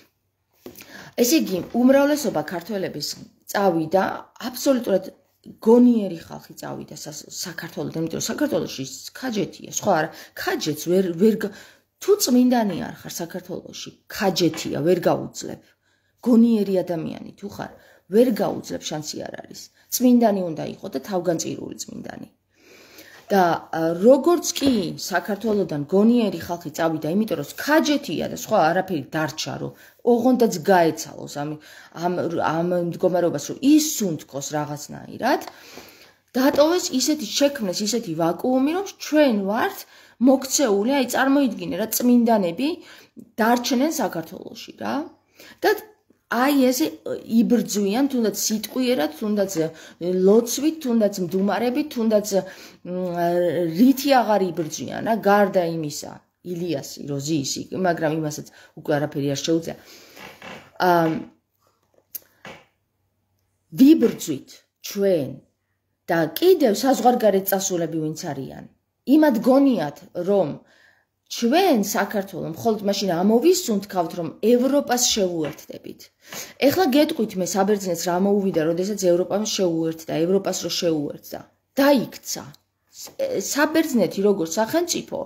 ესე იგი, უმრავლესობა ქართველების წავიდა, აბსოლუტურად გონიერი ხალხი წავიდა საქართველოდან, იმიტომ რომ საქართველოში ქაჯეთია, სხვა არა, ქაჯეთს ვერ თუ წმინდანი არ ხარ საქართველოში, ქაჯეთია, ვერ გაუძლებ. გონიერი ადამიანი თუ ხარ, ვერ გაუძლებ, შანსი არ არის. წმინდანი უნდა იყოს და თავგანწირული წმინდანი. და როგორც კი საქართველოდან გონიერი ხალხი წავიდა, იმიტომ რომ ქაჯეთია და სხვა არაფერი დარჩა, რომ ოღონდაც გაეცალოს ამ მდგომარეობას, რომ ისუნთქოს რაღაცნაირად, დატოვეს ისეთი შექმნეს ისეთი ვაკუუმი, რომ ჩვენ ვართ მოქცეული, აი წარმოიდგინე რა, წმინდანები დარჩნენ საქართველოში რა. და აი ესე იბრძვიან, თუნდაც სიტყვიერად, თუნდაც ლოცვით, თუნდაც მდუმარებით, თუნდაც რითი აღარ იბრძვიან რა, გარდა იმისა, ილიასი, როზიისი, მაგრამ იმასაც უკვე არაფერი არ შეუძლია. ვიბრძვით ჩვენ და კიდევ საზღვარგარეთ წასულები ვინც არიან. იმად გონიათ, რომ ჩვენ საქართველო მხოლოდ მაშინ ამოვისუნთქავთ, რომ ევროპას შევუერთდებით. ეხლა გეტყვით მე საბერძნეთს რა მოუვიდა, როდესაც ევროპამ შეუერთდა, ევროპას რო შეუერთდა. დაიქცა. საბერძნეთი როგორც სახელმწიფო,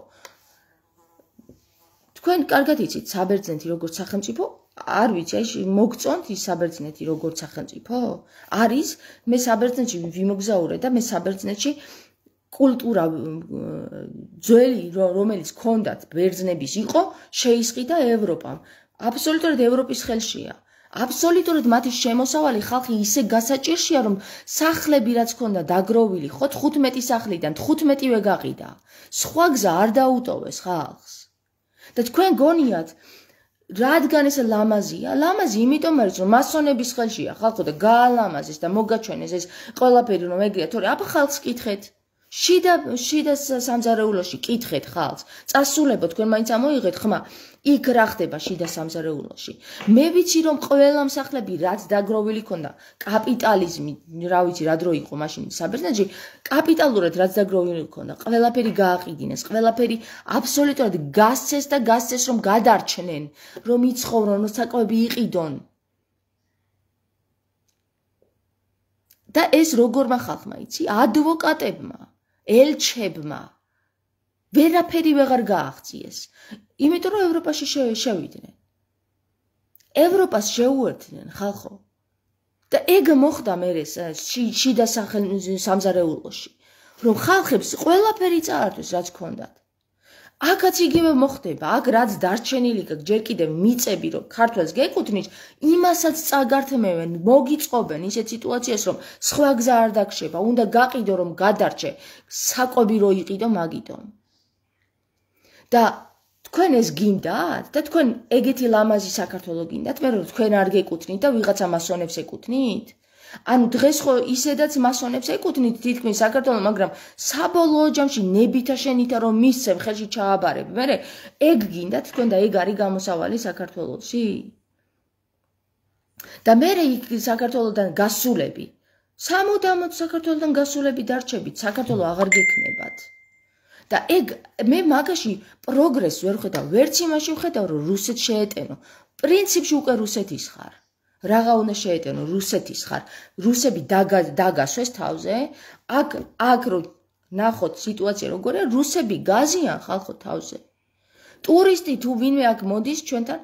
თქვენ კარგად იცით საბერძნეთი როგორც სახელმწიფო, არ ვიცი, აი მოგწონთ ის საბერძნეთი როგორც სახელმწიფო? არის, მე საბერძნეთში ვიმოგზაურე და მე საბერძნეთში კულტურა ძველი რომელიც ჰქონდათ ბერძნების იყო შეისყიდა ევროპამ აბსოლუტურად ევროპის ხელშია აბსოლუტურად მათი შემოსავალი ხალხი ისე გასაჭირშია რომ სახლები რაც ჰქონდა დაგროვილი ხო 15 სახლიდან 15-ვე გაყიდა სხვა გზა არ დაუტოვეს ხალხს და თქვენ გონიათ რადგან ეს ლამაზია ლამაზი იმიტომ არის რომ მასონების ხელშია ხალხო და გაალამაზეს და მოგაჩვენეს ეს ყველაფერი რომ ეგრეა თორე აბა ხალხს კითხეთ შიდა სამზარეულოში კითხეთ ხალხს წასულებო თქვენ მაინც ამოიღეთ ხმა იქ რა ხდება შიდა სამზარეულოში მე ვიცი რომ ყველა მსახლები რაც დაგროვილი ქონდა კაპიტალიზმი რა ვიცი რა დრო იყო მაშინ საბერძნეთში კაპიტალურად რაც დაგროვილი ქონდა ყველაფერი გააყიდინეს ყველაფერი აბსოლუტურად გასცეს და გასცეს რომ გადარჩნენ რომ იცხოვრონ რომ საკვები იყიდონ და ეს როგორმა ხალხმა იცი ადვოკატებმა ელჩებმა ვერაფერი ვეღარ გააღწიეს იმიტომ რომ ევროპაში შევიდნენ ევროპას შეუერთდნენ ხალხო და ეგ მოხდა მერე შიდა სამზარეულოში რომ ხალხებს ყველაფერი წაართვეს რაც ჰქონდათ აქაც იგივე მოხდება აქ რაც დარჩენილი გაქვს ჯერ კიდევ მიწები რომ ქართველს გეკუთვნის იმასაც წაგართმევენ მოგიწყობენ ისეთ სიტუაციას რომ სხვა გზა არ დაგშება უნდა გაყიდო რომ გადარჩე საკვები რო იყიდო მაგითო და თქვენ ეს გინდათ და თქვენ ეგეთი ლამაზი საქართველო გინდათ მე რომ თქვენ არ გეკუთვნით და ვიღაცა მასონებს ეკუთვნით ანუ დღეს ხო ისედაც მასონებს ეკუთვნით თითქმის საქართველოს მაგრამ საბოლოო ჯამში ნებითა შენითა რომ მისცემ ხელში ჩააბარებ მე ეგ გინდათ თქვენ და ეგ არის გამოსავალი საქართველოში და მე საქართველოსთან გასულები სამუდამოდ საქართველოსთან გასულები დარჩებით საქართველოს აღარ გექნებათ და ეგ მე მაგაში პროგრესს ვერ ხედავ ვერც იმაში ვხედავ რომ რუსეთს შეეტენო პრინციპში უკვე რუსეთის ხარ რაღა უნდა შეეტენო რუსეთის ხარ რუსები დაგასვეს თავზე აქ რომ ნახოთ სიტუაცია როგორია რუსები გაზიან ხალხო თავზე ტურისტი თუ ვინმე აქ მოდის ჩვენთან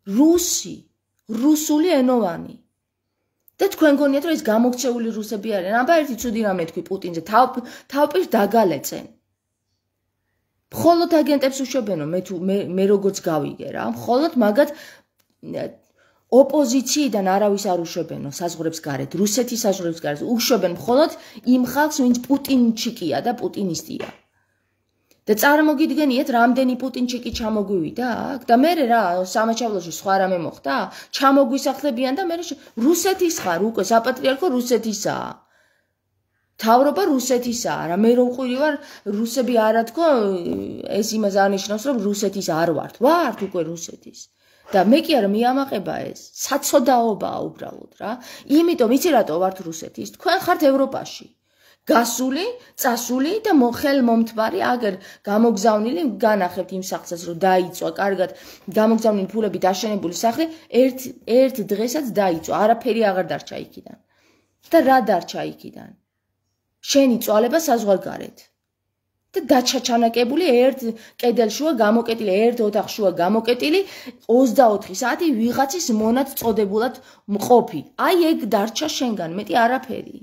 რუსული ენოვანი და თქვენ გონიათ რომ ეს გამოქცეული რუსები არიან აბა ერთი ცუდი რამე თქვი პუტინზე თავპირს დაგალეწენ მხოლოდ აგენტებს უშვებენო მე როგორც გავიგე რა მხოლოდ მაგათ ოპოზიციიდან არავის არ უშვებენო საზღვრებს გარეთ რუსეთის საზღვრებს გარეთ უშვებენ მხოლოდ იმ ხალხს ვინც პუტინჩიკია და პუტინისტია და წარმოგიდგენიათ რამდენი პუტინჩიკი ჩამოგვივიდა აქ და მე რა სამაჩავლოში სხვა რამე მოხდა ჩამოგვისახლებიან და მე რუსეთის ხარ უკვე საპატრიარქო რუსეთისაა თავრობა რუსეთისაა რა მე რომ ყვირი ვარ რუსები არა თქო ეს იმას არნიშნავს რომ რუსეთის არ ვართ უკვე რუსეთის და მე კი არა მიამაყება ეს საცოდაობაა უბრალოდ რა იმიტომ იცი რატო ვართ რუსეთის თქვენ ხართ ევროპაში გასული წასული და ხელმომთვარი აგერ გამოგზავნილი განახებთ იმ სახლსაც რომ დაიწვა კარგად გამოგზავნილი ფულები დაშენებული სახლი ერთ დღესაც დაიწვა არაფერი აღარ დარჩა იქიდან და რა დარჩა იქიდან შენი წვალება საზღვარგარეთ და დაჩაჩანაკებული ერთ კედელშუა გამოკეტილი ერთ ოთახშუა გამოკეტილი 24 საათი ვიღაცის მონად წოდებულად მყოფი აი ეგ დარჩა შენგან მეტი არაფერი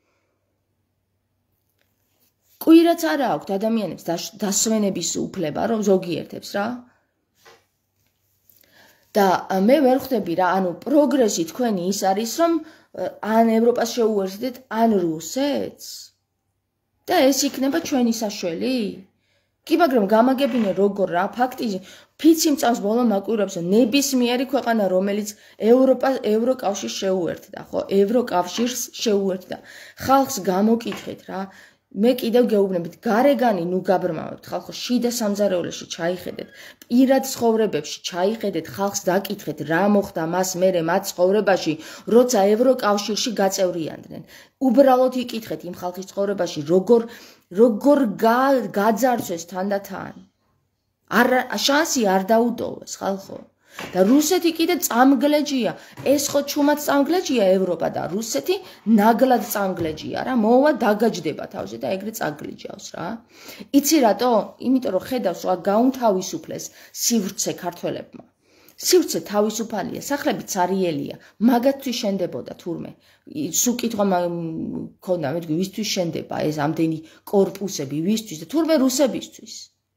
კვირაც არა აქვთ ადამიანებს დასვენების უფლება რომ ზოგიერთებს რა და მე ვერ ხვდები რა ანუ პროგრესი თქვენი ის არის რომ ან ევროპას შეუერთდეთ ან რუსეთს და ეს იქნება ჩვენი საშველი? კი, მაგრამ გამაგებინე როგორ რა, ფაქტი ფიცი მწავს ბოლო მაკვირვებს ნებისმიერი ქვეყანა, რომელიც ევროკავშირს შეუერთდა, ხო? ევროკავშირს შეუერთდა. ხალხს გამოკითხეთ რა. მე კიდევ გეუბნებით, გარეგანი ნუ გაბრმავებთ, ხალხო, შიდა სამზარეულოში ჩაიხედეთ, პირად ცხოვრებებში ჩაიხედეთ, ხალხს დაკითხეთ, რა მოხდა მას მერე მათ ცხოვრებაში, როცა ევროკავშირში გაწევრიანდნენ. უბრალოდ იკითხეთ იმ ხალხის ცხოვრებაში, როგორ გაძარცვეს თანდათან. შანსი არ დაუტოვეს, ხალხო. და რუსეთი კიდე წამგლეჯია, ეს ხო ჩუმად წამგლეჯია ევროპა და რუსეთი ნაგლად წამგლეჯია რა, მოვა დაგაჯდება თავზე და ეგრე წაგლეჯავს რა. იცი რატო? იმიტომ რომ ხედავს რა გაუნთავისუფლეს სივრცე ქართველებმა. სივრცე თავისუფალია, სახლები цаრიელია, მაგათთვის შენდებოდა თურმე. სულ კითხვა მქონდა, მეთქი, ვისთვის შენდება ეს ამდენი კორპუსები, ვისთვის და თურმე რუსებისთვის.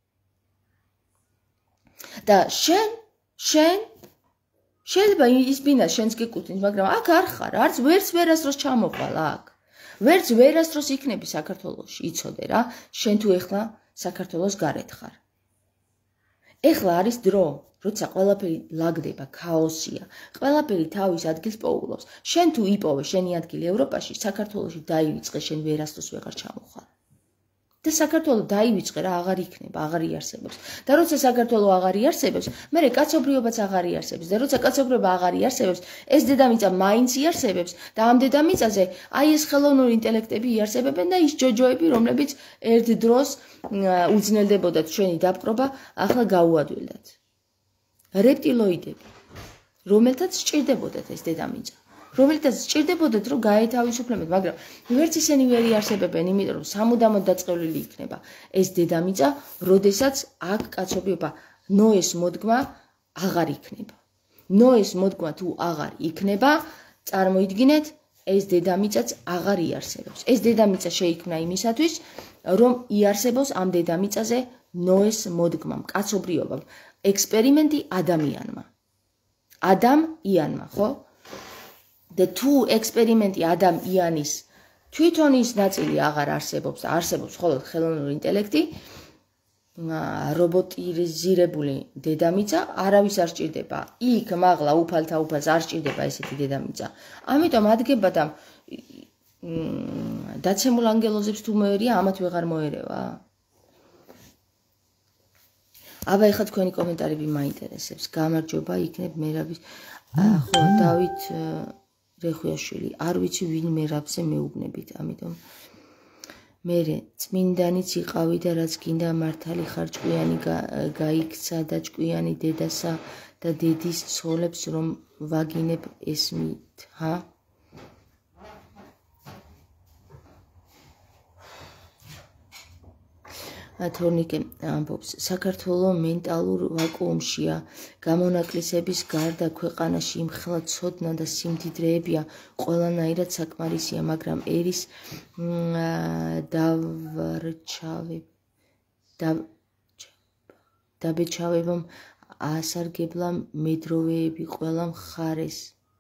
და შენ შეიძლება ის ბინა შენს გეკუთვნის, მაგრამ აქ არ ხარ, არც ვერასდროს ჩამოყვალ აქ. ვერც ვერასდროს იქნები საქართველოში, იცოდე რა, შენ თუ ეხლა საქართველოს გარეთ ხარ. ეხლა არის დრო, როცა ყველაფერი ლაგდება, ქაოსია, ყველაფერი თავის ადგილს პოულობს. შენ თუ იპოვე შენი ადგილი ევროპაში, საქართველოში დაივიწყე, შენ ვერასდროს ვეღარ ჩამოხვალ. და საქართველო დაივიწყე რა, აღარ იქნება, აღარ იარსებობს. და როცა საქართველო აღარ იარსებობს, მერე კაცობრიობაც აღარ იარსებობს. და როცა კაცობრიობა აღარ იარსებობს, ეს დედამიწა მაინც იარსებობს და ამ დედამიწაზე აი ეს ხელოვნური ინტელექტები იარსებებენ და ის ჯოჯოები, რომლებიც ერთ დროს უძნელდებოდათ ჩვენი დაპყრობა, ახლა გაუადვილდათ. რეპტილოიდები, რომელთაც სჭირდებოდათ ეს დედამიწა. რომელთაც სჭირდებოდათ რომ გაეთავისუფლებათ, მაგრამ ვერც ისინი ვერ იარსებებენ, იმიტომ რომ სამუდამოდ დაწყევლილი იქნება ეს დედამიწა, როდესაც აქ კაცობრიობა ნოეს მოდგმა აღარ იქნება. ნოეს მოდგმა თუ აღარ იქნება, წარმოიდგინეთ, ეს დედამიწაც აღარ იარსებობს. ეს დედამიწა შეიქმნა იმისათვის, რომ იარსებოს ამ დედამიწაზე ნოეს მოდგმამ, კაცობრიობამ, ექსპერიმენტი ადამიანმა. ადამ-იანმა, ხო? და თუ ექსპერიმენტი ადამ-იანის თვითონ ის ნაწილი აღარ არსებობს და არსებობს მხოლოდ ხელოვნური ინტელექტი, რობოტიზირებული დედამიწა არავის არ სჭირდება. იქ მაღლა უფალთა უფალს არ სჭირდება ესეთი დედამიწა. ამიტომ ადგება და დაცემულ ანგელოზებს თუ მოერია, ამათ ვეღარ მოერევა. აბა ეხლა თქვენი კომენტარები მაინტერესებს. გამარჯობა, იქნებ მერაბის. ხო, დავით რეხუიაშვილი, არ ვიცი ვინ მერაბზე მეუბნებით, ამიტომ მერე წმინდანიც იყავი და რაც გინდა მართალი ხარ, ჭკვიანი გაიქცა და ჭკვიანი დედასა და დედის ცოლებს რომ ვაგინებ ესმით, ჰა? თორნიკე ამბობს, საქართველოს მენტალურ ვაკუუმშია, გამონაკლისების გარდა ქვეყანაში იმხელა ცოდნა და სიმდიდრეებია, ყველანაირად საკმარისია, მაგრამ ერის დაბეჭავებამ ასარგებლა მედროვეები ყველა მხარეს.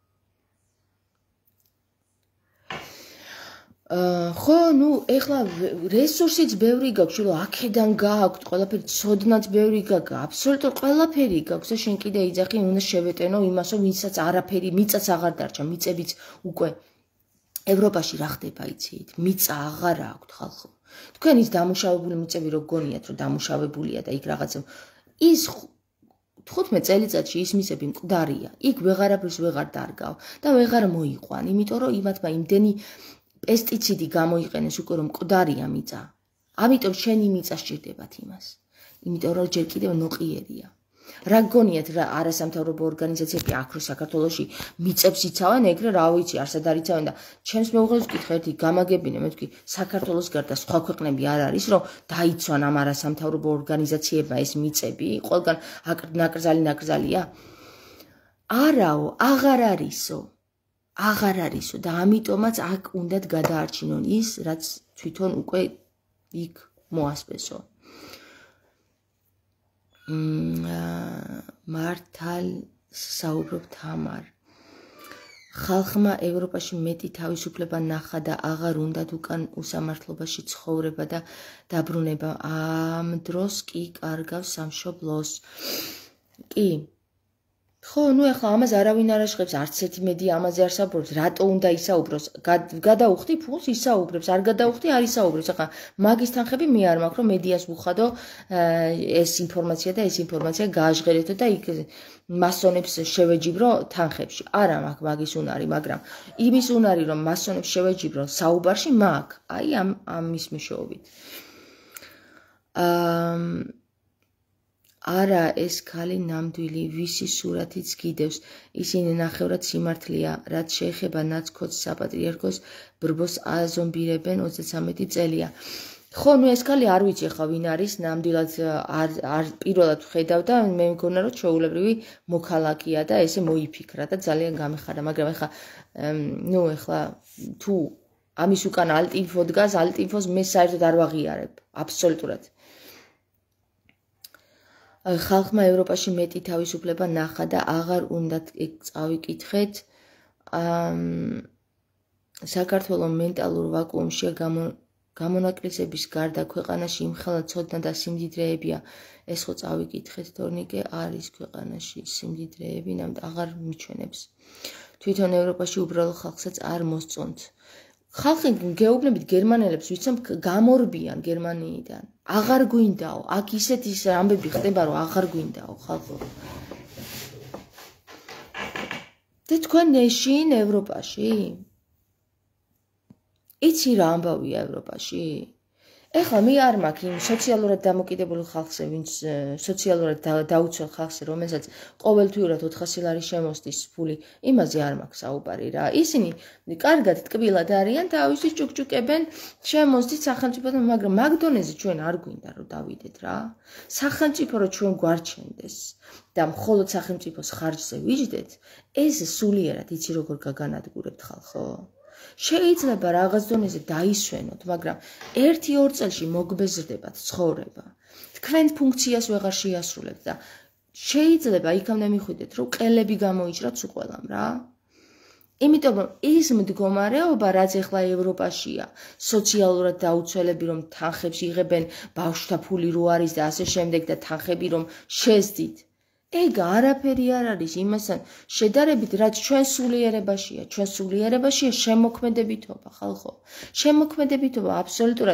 ხო, ნუ ეხლა რესურსიც ბევრი გაქვს, რომ აქედან გააქვთ, ყველაფერი ცოდნაც ბევრი გაქვს, აბსოლუტურად ყველაფერი გაქვს და შენ კიდე იძახი, უნდა შევეტენო იმას, რომ ვინცაც არაფერი, მიწაც აღარ დარჩა, მიწებიც უკვე ევროპაში რა ხდება, იცით? მიწა აღარ აქვთ ხალხო. თქვენ ის დამუშავებული მიწები რო გგონიათ, რომ დამუშავებულია და იქ რაღაცა ის 15 წელიწადში ის მიწები მკვდარია. იქ ვეღარაფერს ვეღარ დარგავ და ვეღარ მოიყვან, იმიტომ რომ იმათმა იმდენი პესტიციდი გამოიყენეს უკვე რომ მკვდარია მიწა. ამიტომ შენი მიწა სჭირდებათ იმას. იმიტომ რომ ჯერ კიდევ ნოყიერია. რა გგონიათ რა არასამთავრობო ორგანიზაციები აქ რო საქართველოში მიწებს იცავენ, ეგრე რა ვიცი, არსად არ იცავენ და ჩემს მეუღლეს ვკითხე, ერთი გამაგებინე, მე ვთქვი, საქართველოს გარდა სხვა ქვეყნები არ არის, რომ დაიცვან ამ არასამთავრობო ორგანიზაციებმა ეს მიწები, ყველგან ნაკრძალია? არაო, აღარ არისო. აღარ არისო და ამიტომაც აქ უნდათ გადაარჩინონ ის, რაც თვითონ უკვე იქ მოასპესო. მართალ საუბრობ თამარ. ხალხმა ევროპაში მეტი თავისუფლება ნახა და აღარ უნდათ უკან უსამართლობაში ცხოვრება და დაბრუნება. ამ დროს კი კარგავს სამშობლოს. კი ხო, ნუ ეხლა ამაზე არავინ არ აშხებს, არც ერთი მედია ამაზე არ საუბრობს, რატო უნდა ისაუბროს? გადაუხდი ფულს ისაუბრებს, არ გადაუხდი არ ისაუბრებს. ეხლა მაგის თანხები მე არ მაქვს, რომ მედიას ვუხადო ეს ინფორმაცია და ეს ინფორმაცია გააჟღერეთო და იქ მასონებს შევეჯიბრო თანხებში. არა მაქვს მაგის უნარი, მაგრამ იმის უნარი, რომ მასონებს შევეჯიბრო საუბარში მაქვს. აი ამის მეშვეობით. არა ეს ქალი ნამდვილი, ვისი სურათიც გიდევს, ისინი ნახევრად სიმართლეა, რაც შეეხება ნაცქოძს საპატრიარქოს ბრბოს აზომბირებენ 33 წელია. ხო, ნუ ეს ქალი არ ვიცი ახლა ვინ არის, ნამდვილად არ პირველად ვხედავ და მე მგონა რომ ჩვეულებრივი მოქალაქეა და ესე მოიფიქრა და ძალიან გამეხარა, მაგრამ ახლა ნუ ახლა თუ ამის უკან ალტინფო დგას, ალტინფოს მე საერთოდ არ ვაღიარებ, აბსოლუტურად. ხალხმა ევროპაში მეტი თავისუფლება ნახა და აღარ უნდათ ეგ წავიკითხეთ. საქართველოს მენტალურ ვაკუუმშია გამონაკლისების გარდა ქვეყანაში იმხელა ცოდნა და სიმდიდრეებია. ეს ხო წავიკითხეთ, თორნიკე არის ქვეყანაში სიმდიდრეები, ნამდვილად აღარ მიჩვენებს. თვითონ ევროპაში უბრალო ხალხსაც არ მოსწონთ. ხალხი გეუბნებით გერმანელებს, ვიცამ გამორბიან გერმანიიდან. აღარ გვინდაო, აქ ისეთ ის ამბები ხდება, რომ აღარ გვინდაო ხალხო. და თქვენ ეშინ ევროპაში? იცი რა ამბავია ევროპაში? ეხლა მე არ მაქვს იმ სოციალურად დამოკიდებული ხალხზე, ვინც სოციალურად დაუცველ ხალხზე, რომელსაც ყოველთვიურად 400 ლარი შემოსდის ფული, იმაზე არ მაქვს საუბარი რა. ისინი კარგად ტკბილად არიან, თავისი ჭუკჭუკებენ, შემოსდის სახელმწიფოდან, მაგრამ მაგ დონეზე ჩვენ არ გვინდა რომ დავიდეთ რა. სახელმწიფო რომ ჩვენ გვარჩენდეს და მხოლოდ სახელმწიფოს ხარჯზე ვიждეთ, ეს სულიერად იცი როგორ გაგანადგურებთ ხალხო? შეიძლება რაღაც დონეზე დაისვენოთ, მაგრამ 1-2 წელში მოგბეზრდებათ ცხოვრება. თქვენ ფუნქციას ვეღარ შეასრულებთ და შეიძლება იქამდე მიხვიდეთ, რომ ყელები გამოიჭრათ სულ ყველამ რა. იმიტომ რომ ის მდგომარეობა, რაც ახლა ევროპაშია, სოციალურად დაუცველები რომ თანხებს იღებენ, ბავშვთა ფული რო არის და ასე შემდეგ და თანხები რომ შეძდით. ეგ არაფერი არ არის იმასთან შედარებით, რაც ჩვენ სულიერებაშია. ჩვენ სულიერებაშია შემოქმედებითობა, ხალხო. შემოქმედებითობა აბსოლუტურად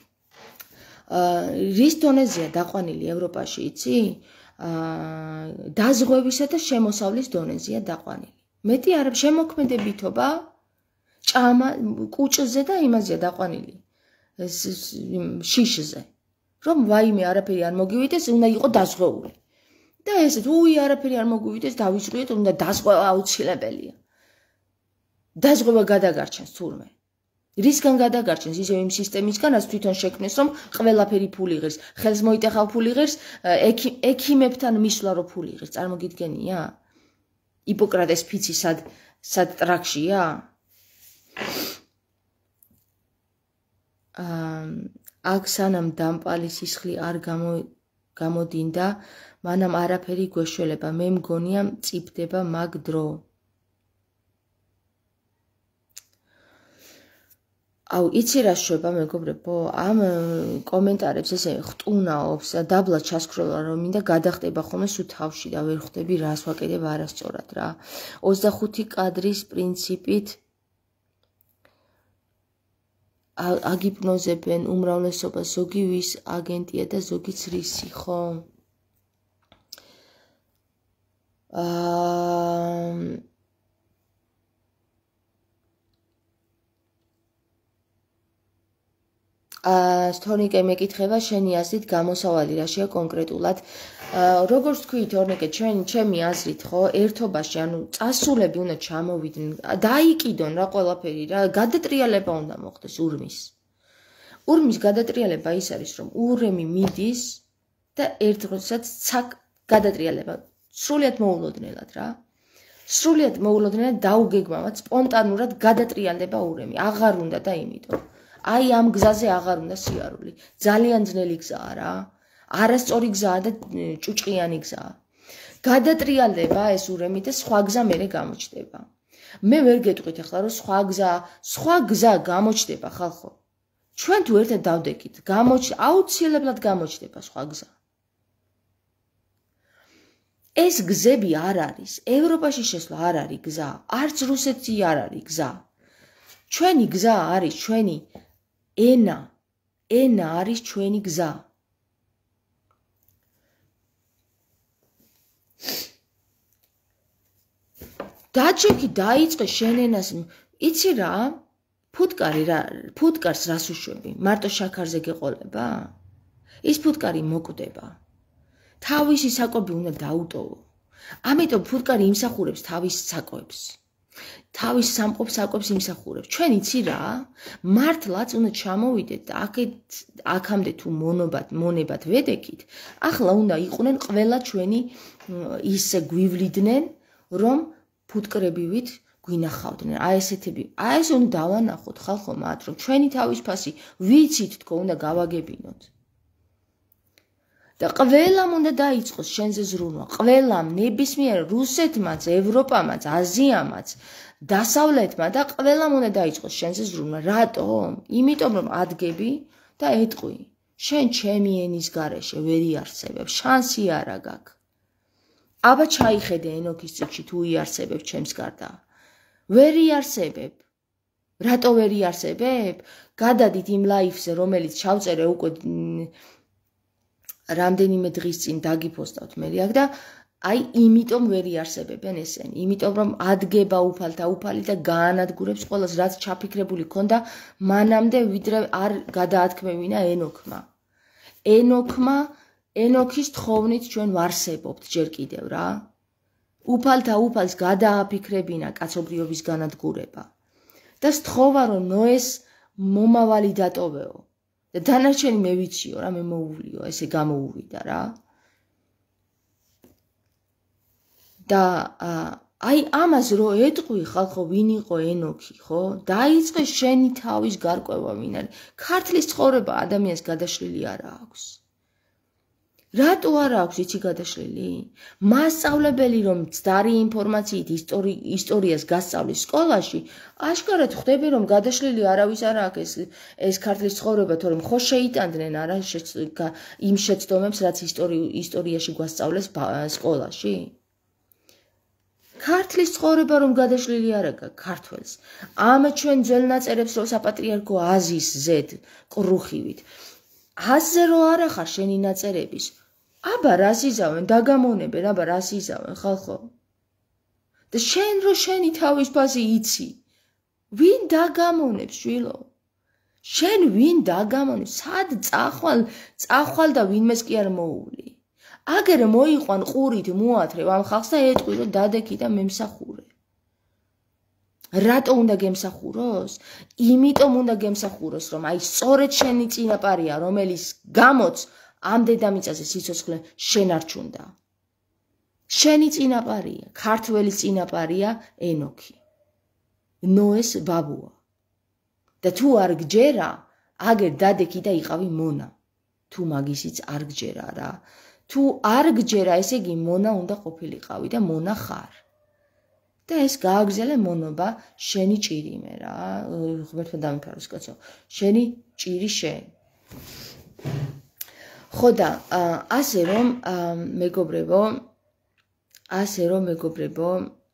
რის დონეზეა დაყვანილი ევროპაში, იცი? დაზღვევისა და შემოსავლის დონეზეა დაყვანილი. მეტი არ შემოქმედებითობა ჭამა კუჭზე და იმაზეა დაყვანილი. შიშზე. რომ ვაიმე არაფერი არ მოგივიდეს, უნდა იყო დაზღვეული. და ესეთ არაფერი არ მოგვივიდეს, დავიწყოთ, უნდა დაზღვევა აუცილებელია. დაზღვევა გადაგარჩენს თურმე. რისგან გადაგარჩენს? ისევ იმ სისტემისგან, რაც თვითონ შექმნეს, რომ ყველაფერი ფული იღებს. ხელს მოიტეხავ ფული იღებს, ექიმებთან მისვლა რო ფული იღებს. წარმოგიდგენია? იპოკრატეს ფიცი სად ტრაქშია? აქ სანამ დამპალი სისხლი არ გამოდინდა, მანამ არაფერი გვეშველება, მე მგონია მწიფდება მაგ დრო. აუ, იცი რა შვება, მეგობრებო, ამ კომენტარებს ესე ხტუნაობს, დაბლა ჩასქროლა რომ მინდა გადახტება ხოლმე სულ თავში და ვერ ხვდები რას ვაკეთებ არასწორად რა. 25 კადრის პრინციპით აგიპნოზებენ უმრავლესობა, ზოგი ვის აგენტია და ზოგიც რისი, ხო? თორნიკე მეკითხება შენი აზრით გამოსავალი რაშია კონკრეტულად. როგორც თქვი თორნიკე, ჩემი აზრით, ხო, ერთობაში, ანუ წასულები უნდა ჩამოვიდნენ, დაიკიდონ რა ყველაფერი რა, გადატრიალება უნდა მოხდეს ურმის. ურმის გადატრიალება ის არის, რომ ურემი მიდის და ერთდროსაც ცაკ გადატრიალება. სრულიად მოულოდნელად რა. სრულიად მოულოდნელად დაუგეგმავად, სპონტანურად გადატრიალდება ურემი. აღარ უნდა და იმიტომ. აი ამ გზაზე აღარ უნდა სიარული. ძალიან ძნელი გზაა რა. არასწორი გზაა და ჭუჭყიანი გზაა. გადატრიალდება ეს ურემი და სხვა გზა მერე გამოჩნდება. მე ვერ გეტყვით ახლა რომ სხვა გზა გამოჩნდება ხალხო. ჩვენ თუ ერთად დავდეკით, აუცილებლად გამოჩნდება სხვა გზა. ეს გზები არ არის. ევროპაში შესვლა არ არის გზა. არც რუსეთში არ არის გზა. ჩვენი გზა არის ჩვენი ენა. ენა არის ჩვენი გზა. დაჩექი დაიწყე შენ ენას. იცი რა? ფუტკარს რას უშვები? მარტო შაქარზე გეყოლება? ის ფუტკარი მოკვდება. თავისი საკვები უნდა დაუტოვო. ამიტომ ფუტკარი იმსახურებს თავის საკვებს. თავის სამყოფ საკვებს იმსახურებს. ჩვენ იცი რა, მართლაც უნდა ჩამოვიდეთ და აქამდე თუ მონებად ვედექით, ახლა უნდა იყვნენ ყველა ჩვენი ისე გვივლიდნენ, რომ ფუტკრებივით გვინახავდნენ. აი ესეთები. აი ეს უნდა დავანახოთ ხალხო მათ, რომ ჩვენი თავისფასი ვიცით თქო უნდა გავაგებინოთ. და ყველამ უნდა დაიწყოს შენზე ზრუნვა. ყველამ, ნებისმიერ რუსეთმაც, ევროპამაც, აზიამაც, დასავლეთმა და ყველამ უნდა დაიწყოს შენზე ზრუნვა. რატომ? იმიტომ რომ ადგები და ეტყვი. შენ ჩემი ენის გარეშე ვერ იარსებებ, შანსი არა გაქვს. აბა ჩაიხედე ენოქის წიგნში თუ იარსებებ ჩემს გარდა. ვერ იარსებებ. რატო ვერ იარსებებ? გადადით იმ ლაიფზე, რომელიც ჩავწერე უკვე რამდენიმე დღის წინ დაგიფოსტავთ მე აქ და აი იმიტომ ვერ იარსებებენ ესენი. იმიტომ რომ ადგება უფალთა უფალი და გაანადგურებს ყველას რაც ჩაფიქრებული ქონდა მანამდე ვიდრე არ გადაათქმევინა ენოქმა. ენოქის თხოვნით ჩვენ ვარსებობთ ჯერ კიდევ რა. უფალთა უფალს გადააფიქრებინა კაცობრიობის განადგურება. და სთხოვა რომ ნოეს მომავალი დატოვეო. და დანარჩენი მე ვიციო რა, მე მოუვლიო, ესე გამოუვიდა რა. და აი ამას რო ეტყვი ხალხო ვინ იყო ენოქი, ხო? დაიწყე შენი თავის გარკვევა ვინ არის. ქართლის ცხოვრება ადამიანს გადაშლილი არ აქვს. რატო არ აქვს იცი გადაშლილი? მასწავლებელი რომ მცდარი ინფორმაციით ისტორიას გასწავლის სკოლაში, აშკარად ხვდები რომ გადაშლილი არავის არ აქვს ეს ქართლის ცხოვრება, თორემ ხო შეიტანდნენ არა იმ შეცდომებს, რაც ისტორიაში გვასწავლეს სკოლაში? ქართლის ცხოვრება რომ გადაშლილი არ აქვს ქართველს. ამ ჩვენ ძველ ნაწერებს რო საპატრიარქო აზიის ზედ კრუხივით. აზზე რო არა ხარ შენი ნაწერების. აბა რას იზავენ, დაგამონებენ, აბა რას იზავენ ხალხო? და შენ რო შენი თავისფასი იცი, ვინ დაგამონებს შვილო? შენ ვინ დაგამონებს? სად წახვალ და ვინმეს კი არ მოუვლი? აგერ მოიყვან ყურით მოათრევ ამ ხალხს და ეტყვი რომ დადექი და მემსახურე. რატო უნდა გემსახუროს? იმიტომ უნდა გემსახუროს, რომ აი სწორედ შენი წინაპარია, რომელიც გამოც ამ დედამიწაზე სიცოცხლე შენ არ ჩუნდა. შენი წინაპარია, ქართველი წინაპარია ენოქი. ნოეს ბაბუა. და თუ არ გჯერა, აგერ დადექი და იყავი მონა. თუ მაგისიც არ გჯერა რა. თუ არ გჯერა, ესე იგი მონა უნდა ყოფილიყავი და მონა ხარ. და ეს გააგზელე მონობა შენი ჭირიმე რა. ღმერთმა დამიფაროს კაცო. შენი ჭირი შენ. ხო და ასე რომ მეგობრებო,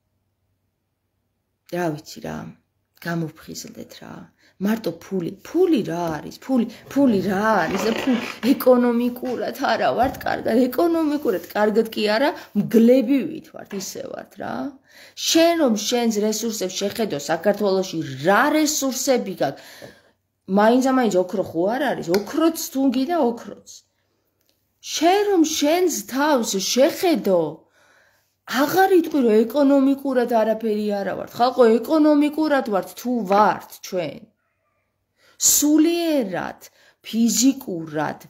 რა ვიცი რა, გამოფხიზლდეთ რა. მარტო ფული რა არის? ფული რა არის? ეკონომიკურად არა ვართ კარგად, ეკონომიკურად კარგად კი არა, მგლებივით ვართ, ისე ვართ რა. შენ რომ შენს რესურსებს შეხედო საქართველოში რა რესურსები გაქვს? მაინც ოქრო ხო არ არის? ოქროც თუნგი და ოქროც. შენ რომ შენს თავს შეხედო, აღარ იტყვი რომ ეკონომიკურად არაფერი არა ვართ. ხალხო, ეკონომიკურად ვართ თუ ვართ ჩვენ. სულიერად, ფიზიკურად,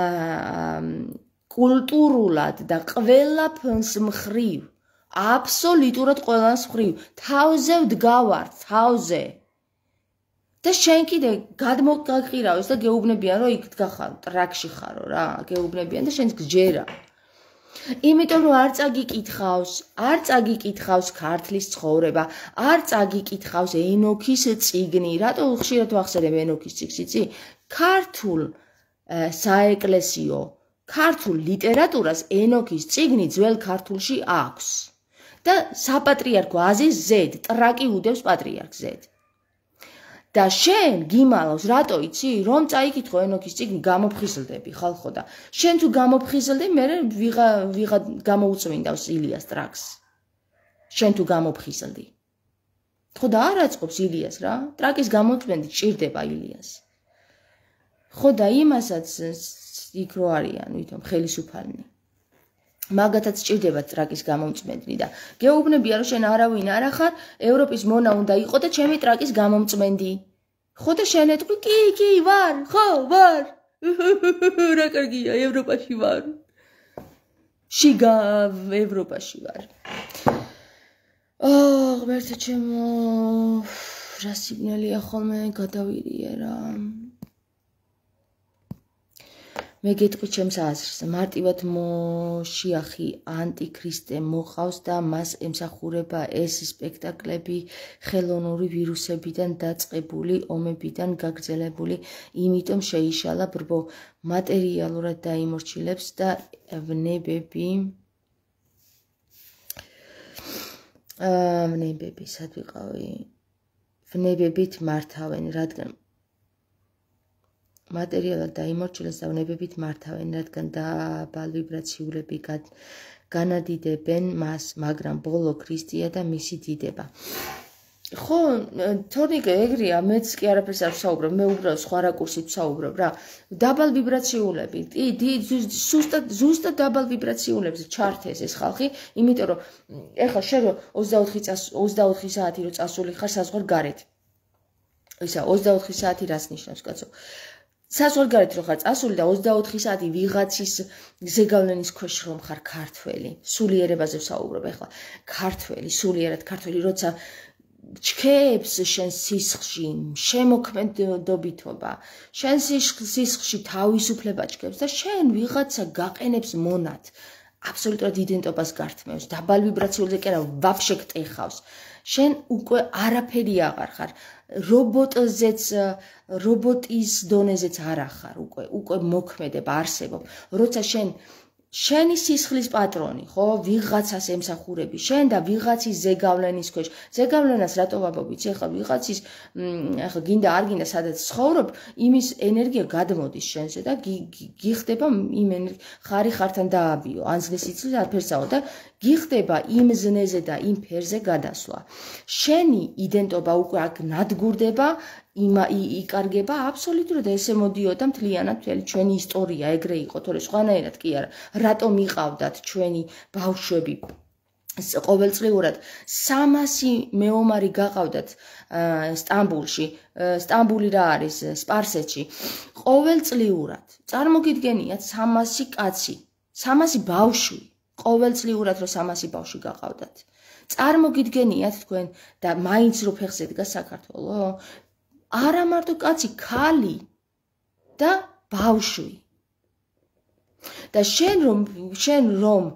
კულტურულად და ყველაფერს მხრივ, აბსოლუტურად ყველას მხრივ, თავზე ვდგავართ, თავზე. და შენ კიდე გადმოგაყირავეს და გეუბნებიან რომ იქ დგახარო, ტრაქში ხარო რა, გეუბნებიან და შენს გჯერა. იმიტომ რომ არ წაგიკითხავს ქართლის ცხოვრება, არ წაგიკითხავს ენოქის წიგნი. რატო ხშირად ვახსენებ ენოქის წიგნს, იცი? ქართულ საეკლესიო, ქართულ ლიტერატურას ენოქის წიგნი ძველ ქართულში აქვს. და საპატრიარქო აზიის ზედ, ტრაკი უდევს პატრიარქს ზედ. და შენ გიმალავს, რატო იცი? რომ წაიკითხო ენოქის წიგნი, გამოფხიზლდები ხალხო და შენ თუ გამოფხიზლდები, მე ვიღა გამოუწმინდავს ილიას ტრაკს. შენ თუ გამოფხიზლდი. ხო და არ აწყობს ილიას რა, ტრაკის გამოწმენდი ჭირდება ილიას. ხო და იმასაც იქ რო არიან, ვითომ ხელისუფალნი. მაგათაც სჭირდება ტრაკის გამომწმენდი და გეუბნებია რომ შენ არავინ არ ახარ, ევროპის მონა უნდა იყო და ჩემი ტრაკის გამომწმენდი. ხო და შენ ეთქვი კი, ვარ, ხო, ვარ. რა კარგია, ევროპაში ვარ. შიგა ევროპაში ვარ. ღმერთო ჩემო, რა სიგნალია ხოლმე გადავირიერა. მე გეტყვი ჩემს აზრს, მარტივად მოშიახი ანტიქრისტე მოყავს და მას ემსახურება ეს სპექტაკლები ხელოვნური ვირუსებიდან დაწყებული, ომებიდან გაგრძელებული, იმიტომ შეიშალა ბრბო, მატერიალურად დაიმორჩილებს და ვნებები, სად ვიყავი? ვნებებით მართავენ, რადგან მატერიალად დაიმორჩილეს და ვნებებით მართავენ, რადგან დაბალ ვიბრაციულები განადიდებენ მას, მაგრამ ბოლო ქრისტია და მისი დიდება. ხო, თორნიკე ეგრეა, მეც კი არაფერს არ ვსაუბრობ, მე უბრალოდ სხვა რაკურსით ვსაუბრობ რა. დაბალ ვიბრაციულები, ზუსტად დაბალ ვიბრაციულებზე ჩართეს ეს ხალხი, იმიტომ რომ ეხლა შენ რომ 24 საათი რო წასული ხარ საზღვარგარეთ. ისა 24 საათი რას ნიშნავს, კაცო? საზღვარგარეთ რო ხარ წასული და 24 საათი ვიღაცის ზეგავლენის ქვეშ რომ ხარ ქართველი, სულიერებაზე ვსაუბრობ ეხლა. ქართველი, სულიერად ქართველი, როცა ჩქეებს შენ სისხლში შემოქმედობითობა, შენ სისხლში თავისუფლება ჩქეებს და შენ ვიღაცა გაყენებს მონად, აბსოლუტურად იდენტობას გართმევს, დაბალ ვიბრაციულზე კი არა, ვაფშე გტეხავს. შენ უკვე არაფერი აღარ ხარ, რობოტის დონეზეც არ ახარ, უკვე მოქმედება არსებობ. როცა შენი სისხლის პატრონი, ხო, ვიღაცას ემსახურები, შენ და ვიღაცის ზეგავლენის ქვეშ. ზეგავლენას რატო ვაბობ, იცი, ახლა ვიღაცის, ახლა გინდა არ გინდა, სადაც ცხოვრობ, იმის ენერგია გადმოდის შენზე და გიხდება იმ ხარი ხართან დააბიო, ანზლის იცის არაფერსაო და გიხდება იმ ზნეზე და იმ ფერზე გადასვლა. შენი იდენტობა უკვე აქ ნადგურდება, იკარგება აბსოლუტურად ესე მოდიოდა მთლიანად მთელი ჩვენი ისტორია ეგრე იყო, თორე სხვანაირად კი არა. რატომ იყავდათ ჩვენი ბავშვები ყოველწლიურად 300 მეომარი გაყავდათ სტამბულში, სტამბული რა არის სპარსეთში, ყოველწლიურად. წარმოგიდგენიათ 300 კაცი, 300 ბავშვი, ყოველწლიურად რომ 300 ბავშვი გაყავდათ. წარმოგიდგენიათ თქვენ და მაინც რო ფეხზე დგას საქართველო? არა მარტო კაცი, ქალი და ბავშვი. და შენ რომ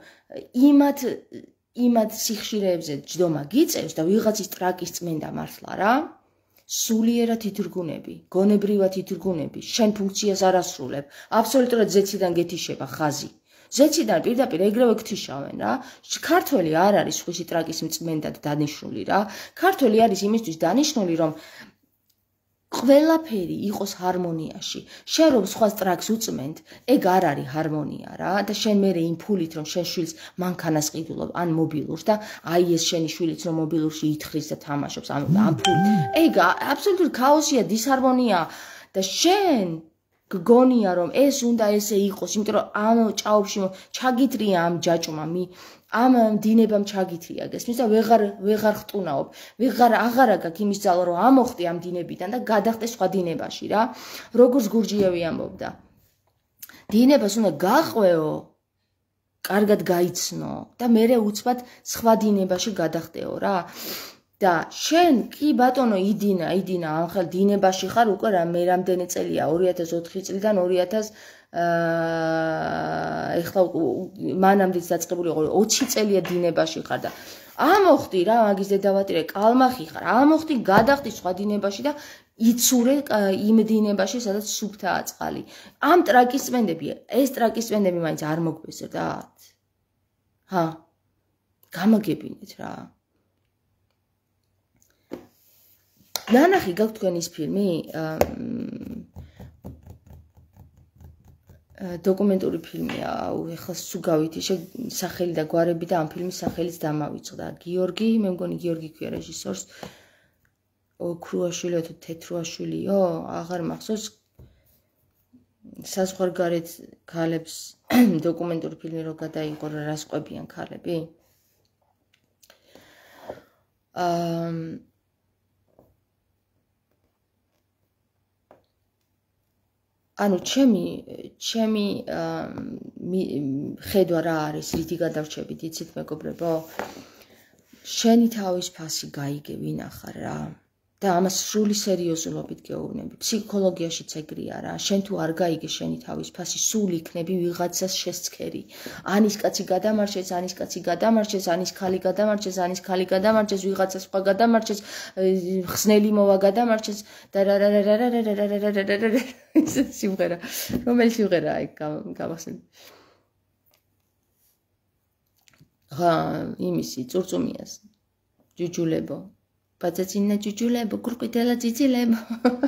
იმათ სიხშირეებზე ჯდომა გიწევს და ვიღაცის ტრაკის წმენდა მართლა რა, სულიერად ითრგუნები, გონებრივად ითრგუნები, შენ ფუნქციას არ ასრულებ, აბსოლუტურად ზეციდან გეთიშება ხაზი. ზეციდან პირდაპირ ეგრევე გთიშავენ რა. ქართველი არ არის სხვისი ტრაკის მწმენდად დანიშნული რა. ქართველი არის იმისთვის დანიშნული, რომ ყველაფერი იყოს ჰარმონიაში. შენ რომ სხვას ტრაკს უწმენთ, ეგ არ არის ჰარმონია რა და შენ მერე იმ ფულით რომ შენ შვილს მანქანას ყიდულობ ან მობილურს და აი ეს შენი შვილიც რომ მობილურში ითხრის და თამაშობს ამ ფულით. ეგ აბსოლუტური ქაოსია, დისჰარმონია და შენ გგონია რომ ეს უნდა ესე იყოს, იმიტომ რომ ამ ჭაობში ჩაგითრია ამ ჯაჭვმა, ამ დინებამ ჩაგითრია გესმის და ვეღარ ხტუნაობ, აღარ აქვს იმის ძალა რომ ამოხტი ამ დინებიდან და გადახტე სხვა დინებაში რა. როგორც გურჯიევი ამბობდა, დინებას უნდა გაყვეო, კარგად გაიცნო და მერე უცბად სხვა დინებაში გადახტეო რა. და შენ კი ბატონო იდინა, ახლა დინებაში ხარ უკვე მე რამდენი წელია, 2004 წლიდან 2000 ეხლა მანამდეც დაწყებული იყო 20 წელია დინებაში ხარ და ამოხტი რა, მაგის დედავატირე კალმახი ხარ, ამოხტი გადახტი სხვა დინებაში და იცურე იმ დინებაში, სადაც სუფთაა წყალი. ამ ტრაკის წმენდები, ეს ტრაკის წმენდები მაინც არ მოგბეზრდათ. ჰა, გამოგებინეთ რა. ნანახი გაქვთ თქვენ ის ფილმი? დოკუმენტური ფილმია, ეხლა სულ გავითიშე სახელი და გვარები და ამ ფილმის სახელიც დამავიწყდა. გიორგი, მე მგონი გიორგი ქვია რეჟისორს. ოქრუაშვილიო თუ თეთრუაშვილიო, აღარ მახსოვს. საზღვარგარეთ ქალებს დოკუმენტური ფილმი რო გადაიღო რას ყვებიან ქალები? ანუ ჩემი ხედვა რა არის, რითი გადავრჩებით, იცით მეგობრებო? შენი თავის ფასი გაიგე, ვინ ახარ რა. და ამას სრული სერიოზულობით გეუბნები. ფსიქოლოგიაშიც ეგრეა რა. შენ თუ არ გაიგე შენი თავის ფასი, სულ იქნები ვიღაცას შესცქერი. ანის კაცი გადამარჩეს, ანის კაცი გადამარჩეს, ანის ხალი გადამარჩეს, ანის ხალი გადამარჩეს, ვიღაცა სხვა გადამარჩეს, ხსნელი მოვა გადამარჩეს და სიმღერა. რომელი სიმღერაა ეგ გავახსენე? იმისი წურწუმიას. ჯუჯულებო. Ბაძაძინა ჯუჯულებო, გურყიდელა ძიძილებო.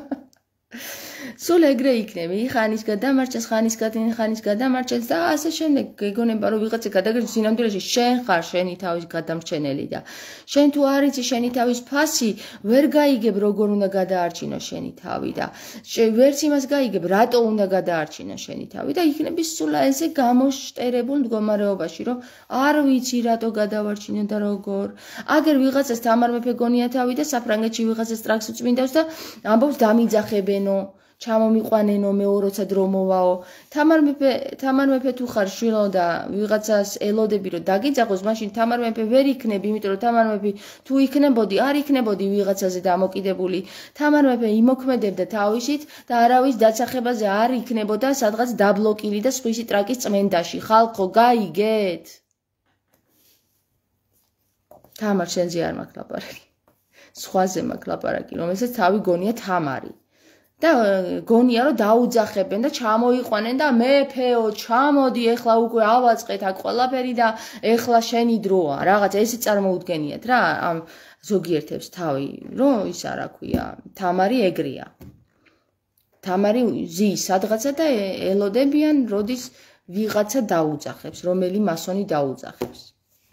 სულ ეგრე იქნები, ხანის გადამარჩეს, ხანის გადამარჩეს და ასე შემდეგ. გეგონება რომ ვიღაცა გადაგერჩს, სინამდვილეში შენ ხარ შენი თავის გადამრჩენელი და შენ თუ არ იცი შენი თავის ფასი, ვერ გაიგებ როგორ უნდა გადაარჩინო შენი თავი და ვერც იმას გაიგებ, რატო უნდა გადაარჩინო შენი თავი და იქნები სულ ესე გამოშტერებულ მდგომარეობაში, რომ არ ვიცი რატო გადავარჩინო და როგორ. აგერ ვიღაცას თამარ მეფე გონია თავი და საფრანგეთში ვიღაცას ტრაქს უწმინდავს და ამბობს დამიძახებენო. ჩამომიყვანენო მე როცა დრო მოვაო. თამარ მეფე თუ ხარ შვილო და ვიღაცას ელოდები რომ დაგიძახოს, მაშინ თამარ მეფე ვერ იქნები, იმიტომ რომ თამარ მეფე თუ იქნებოდი, არ იქნებოდი ვიღაცაზე დამოკიდებული. თამარ მეფე იმოქმედებდა თავისით და არავის დაცახებაზე არ იქნებოდა სადღაც დაბლოკილი და სხვისი ტრაკის წმენდაში. ხალხო, გაიგეთ? თამარ შენზე არ მაქვს ლაპარაკი. სხვაზე მაქვს ლაპარაკი, რომელსაც თავი გონია თამარი. და გონია რომ დაუძახებენ და ჩამოიყვანენ და მეფეო ჩამოდი ეხლა უკვე ავაწყეთ აქ ყველაფერი და ეხლა შენი დროა რაღაც ესე წარმოუდგენიათ რა ამ ზოგიერთებს თავი რომ ის არა ქვია თამარი ეგრეა თამარი ზის სადღაცა და ელოდებიან როდის ვიღაცა დაუძახებს რომელი მასონი დაუძახებს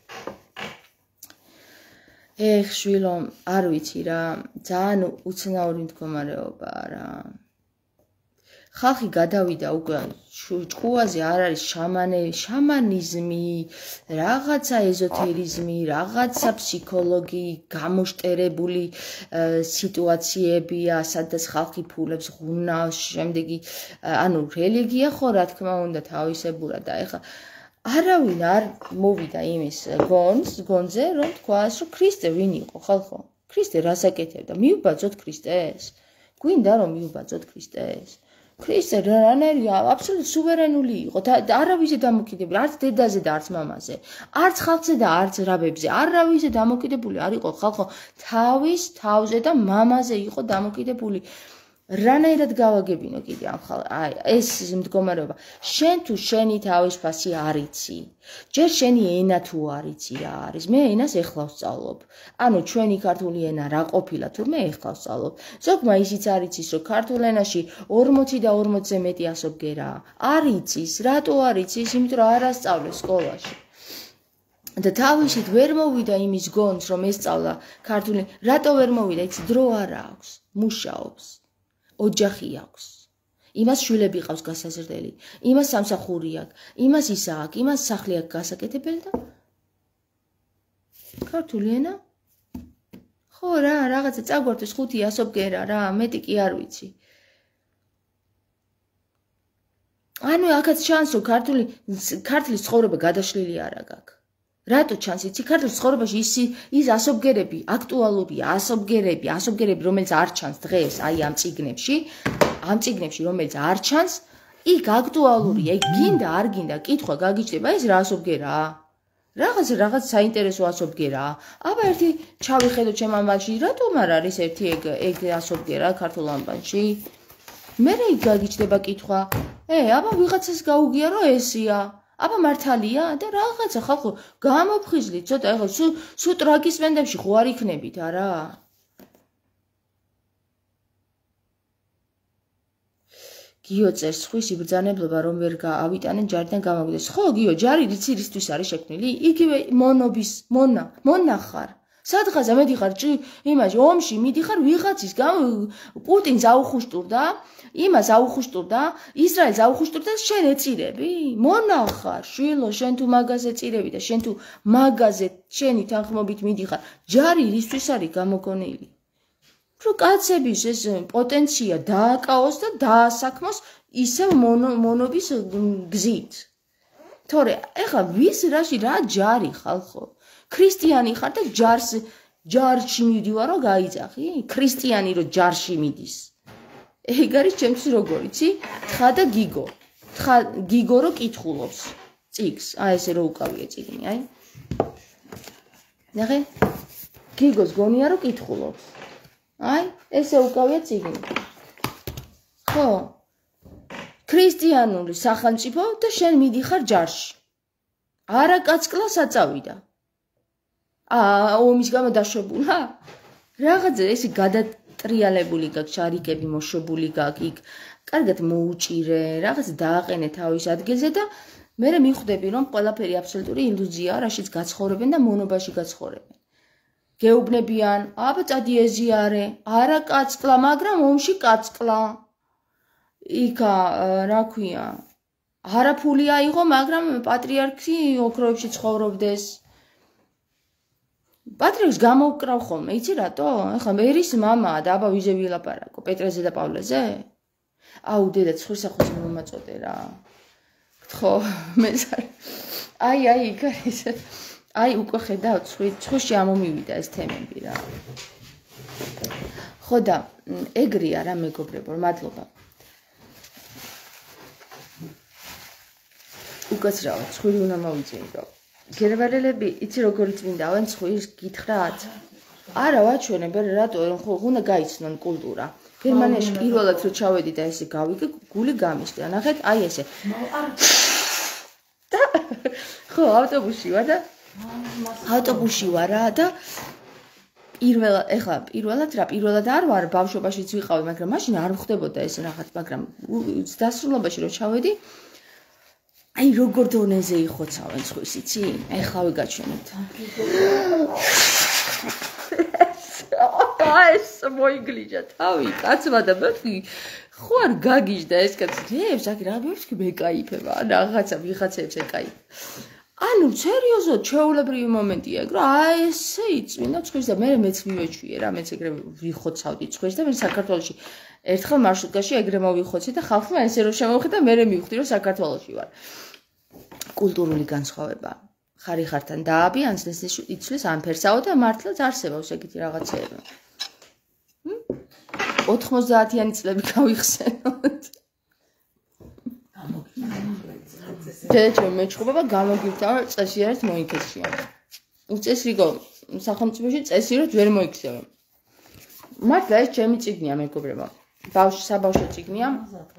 ეხ შვილო არ ვიცი რა ძალიან უცნაური მდგომარეობაა რა ხალხი გადავიდა უკვე ჭკუაზე არ არის შამანიზმი რაღაცა ეზოთერიზმი რაღაცა ფსიქოლოგი გამოშტერებული სიტუაციებია სადაც ხალხი ფულებს ღუნავს შემდეგი ანუ რელიგია ხო რა თქმა უნდა თავისებურად და ეხლა არავინ არ მოვიდა იმის გონზე რომ თქვას რომ ქრისტე ვინ იყო ხალხო ქრისტე რას აკეთებდა მიუბაძოთ ქრისტეს გვინდა რომ მიუბაძოთ ქრისტეს ქრისტე რანერია აბსოლუტურად სუვერენული იყო და არავისზე დამოკიდებული არც დედაზე და არც მამაზე არც ხალხზე და არც რაბებზე არავისზე დამოკიდებული არ იყო ხალხო თავის თავზე და მამაზე იყო დამოკიდებული რანაირად გავაგებინო კიდე ამ ეს მდგომარეობა შენ თუ შენი თავის ფასი არ იცი ჯერ შენი ენა თუ არ იცი რა არის მე ენას ეხლა ვსწავლობ ანუ ჩვენი ქართული ენა რა ყოფილა თურმე ეხლა ვსწავლობ ზოგმა ისიც არ იცის რომ ქართულ ენაში 40 და 40-ზე მეტი ასობგერაა არ იცის რატო არ იცის იმიტომ რომ არ ასწავლეს სკოლაში და თავისით ვერ მოვიდა იმის გონს რომ ესწავლა ქართული რატო ვერ მოვიდა იცი დრო არ აქვს მუშაობს ოჯახი აქვს. იმას შვილები ყავს გასაზრდელი. იმას სამსახური აქვს. იმას ისა აქვს. იმას სახლი აქვს გასაკეთებელი და ქართული ენა? ხო რა, რაღაცა წაგვარდეს 5 ასობგერა რა, მეტი კი არ ვიცი. ანუ აქაც ჩანს რომ ქართლის ცხოვრება გადაშლილი არ აქვს. რატო ჩანს იცი ქართულ ცხოვრებაში ის ასობგერები აქტუალურია ასობგერები რომელიც არ ჩანს დღეს აი ამ წიგნებში რომელიც არ ჩანს იქ აქტუალურია იქ გინდა არ გინდა კითხვა გაგიჩნდება ეს რა ასობგერაა რაღაც საინტერესო ასობგერაა აბა ერთი ჩავიხედო ჩემ ამბანში რატომ არ არის ერთი ეგ ასობგერა ქართულ ამბანში მე იქ გაგიჩნდება კითხვა აბა ვიღაცას გაუგია რომ ესია აბა მართალია და რაღაცა ხალხო გამოფხიზლით ცოტა ეხლა სულ ტრაკის მენდებში ხო არ იქნებით არა გიო წერს ხვის იბრძანებლობა რომ ვერ ავიტანენ ჯარიდან გამოგდეს ხო გიო ჯარი რიცი რისთვის არის შექმნილი იგივე მონობის მონა ხარ სადღაცა მედიხარ იმაში ომში მიდიხარ ვიღაცის პუტინს აუხუშტურდა იმას აუხუშტურდა ისრაელს აუხუშტურდა შენ ეწირები მონახარ შვილო შენ თუ მაგაზე წირები და შენ თუ მაგაზე შენი თანხმობით მიდიხარ ჯარი რისთვის არის გამოგონილი რომ კაცების ეს პოტენცია დააკავოს და დაასაქმოს ისევ მონობის გზით თორე ეხლა ვის რაში რა ჯარი ხალხო ქრისტიანი ხარ და ჯარში მიდივარ რომ გაიძახი ქრისტიანი რომ ჯარში მიდის ეგ არის ჩემთვის როგორ იცი თხა და გიგო რო კითხულობს წიგს აი ესე რო უკავია წიგნი აი ნახე გიგოს გონია რომ კითხულობს აი ესე უკავია წიგნი ხო ქრისტიანული სახელმწიფო და შენ მიდიხარ ჯარში არა კაცკლა საწავიდა ომის გამო დაშვებულა რაღაცა ესე გადატრიალებული გაქვს შარიკები მოშვებული გაქვს იქ კარგად მოუჭირე რაღაც დააყენე თავის ადგილზე და მე მიხვდები რომ ყველაფერი აბსოლუტური ილუზია რაშიც გაცხოვრებენ და მონობაში გაცხოვრებენ გეუბნებიან აბა წადი ეზიარე არა კაცკლა მაგრამ ომში კაცკლა იქა რა ქვია არა ფული აიღო მაგრამ პატრიარქი ოქროებში ცხოვრობდეს პატრიარქს გამოუკრავ ხოლმე იცი რატო ეხლა მერის მამაა და აბა ვიზე ვილაპარაკო პეტრეზე და პავლეზე აუ დედა ცხვრისახოს მომაწოდე რა ხო მე აი იქ არის აი უკვე ხედავ ცხვრში ამომივიდა ეს თემები რა ხო და ეგრეა რა მეგობრებო მადლობა უკაცრავად ცხვირი უნდა მოვიძინო გერმანელები იცი როგორ იწმინდავენ ცხვილს გითხრათ არა ვაჩვენებ რატო ხო უნდა გაიცნონ კულტურა გერმანიაში პირველად რო ჩავედი და ესე გავიგე გული გამისდა ნახეთ აი ესე ხო ავტობუსში ვარ და პირველად არ ვარ ბავშვობაშიც ვიყავი მაგრამ მაშინ არ ვხდებოდა ეს რაღაც მაგრამ დასრულობაში რო ჩავედი აი როგორ დონეზე იხოცავენ ცხვის იცი ეხლა ვიგაჩვენებთ ეს მოიგლიჯა თავი კაცმა და მეთქი ხო არ გაგიჟდა ეს კაცი რებს აქ რა მეთქი მეკაიფება რაღაცა ვიღაცებს ეკაიფ ანუ სერიოზოდ ჩეულებრივი მომენტია ეგ რა აი ესე იწმინდა ცხვის და მეც მივეჩვიე რა მეც ეგრე ვიხოცავდი ცხვის და მე საქართველოში ერთხელ მარშრუტკაში ეგრე მოვიხოცე და ხალხმა ესე რომ შემოვხედა მე მივხვდი რომ საქართველოში ვარ კულტურული განსხვავება ხარიხართან დააბი ანსნეს იცვლის ამ ფერსაო და მართლაც არსებობს ეგეთი რაღაცეები 90-იანი წლები გავიხსენოთ დედაჩემ მეჩხუბება გამოგივთა წესი არის მოიქცია უწესრიგო სახელმწიფოში წესი რომ ვერ მოიქცევენ მართლა ეს ჩემი წიგნია მეგობრებო საბავშვო წიგნია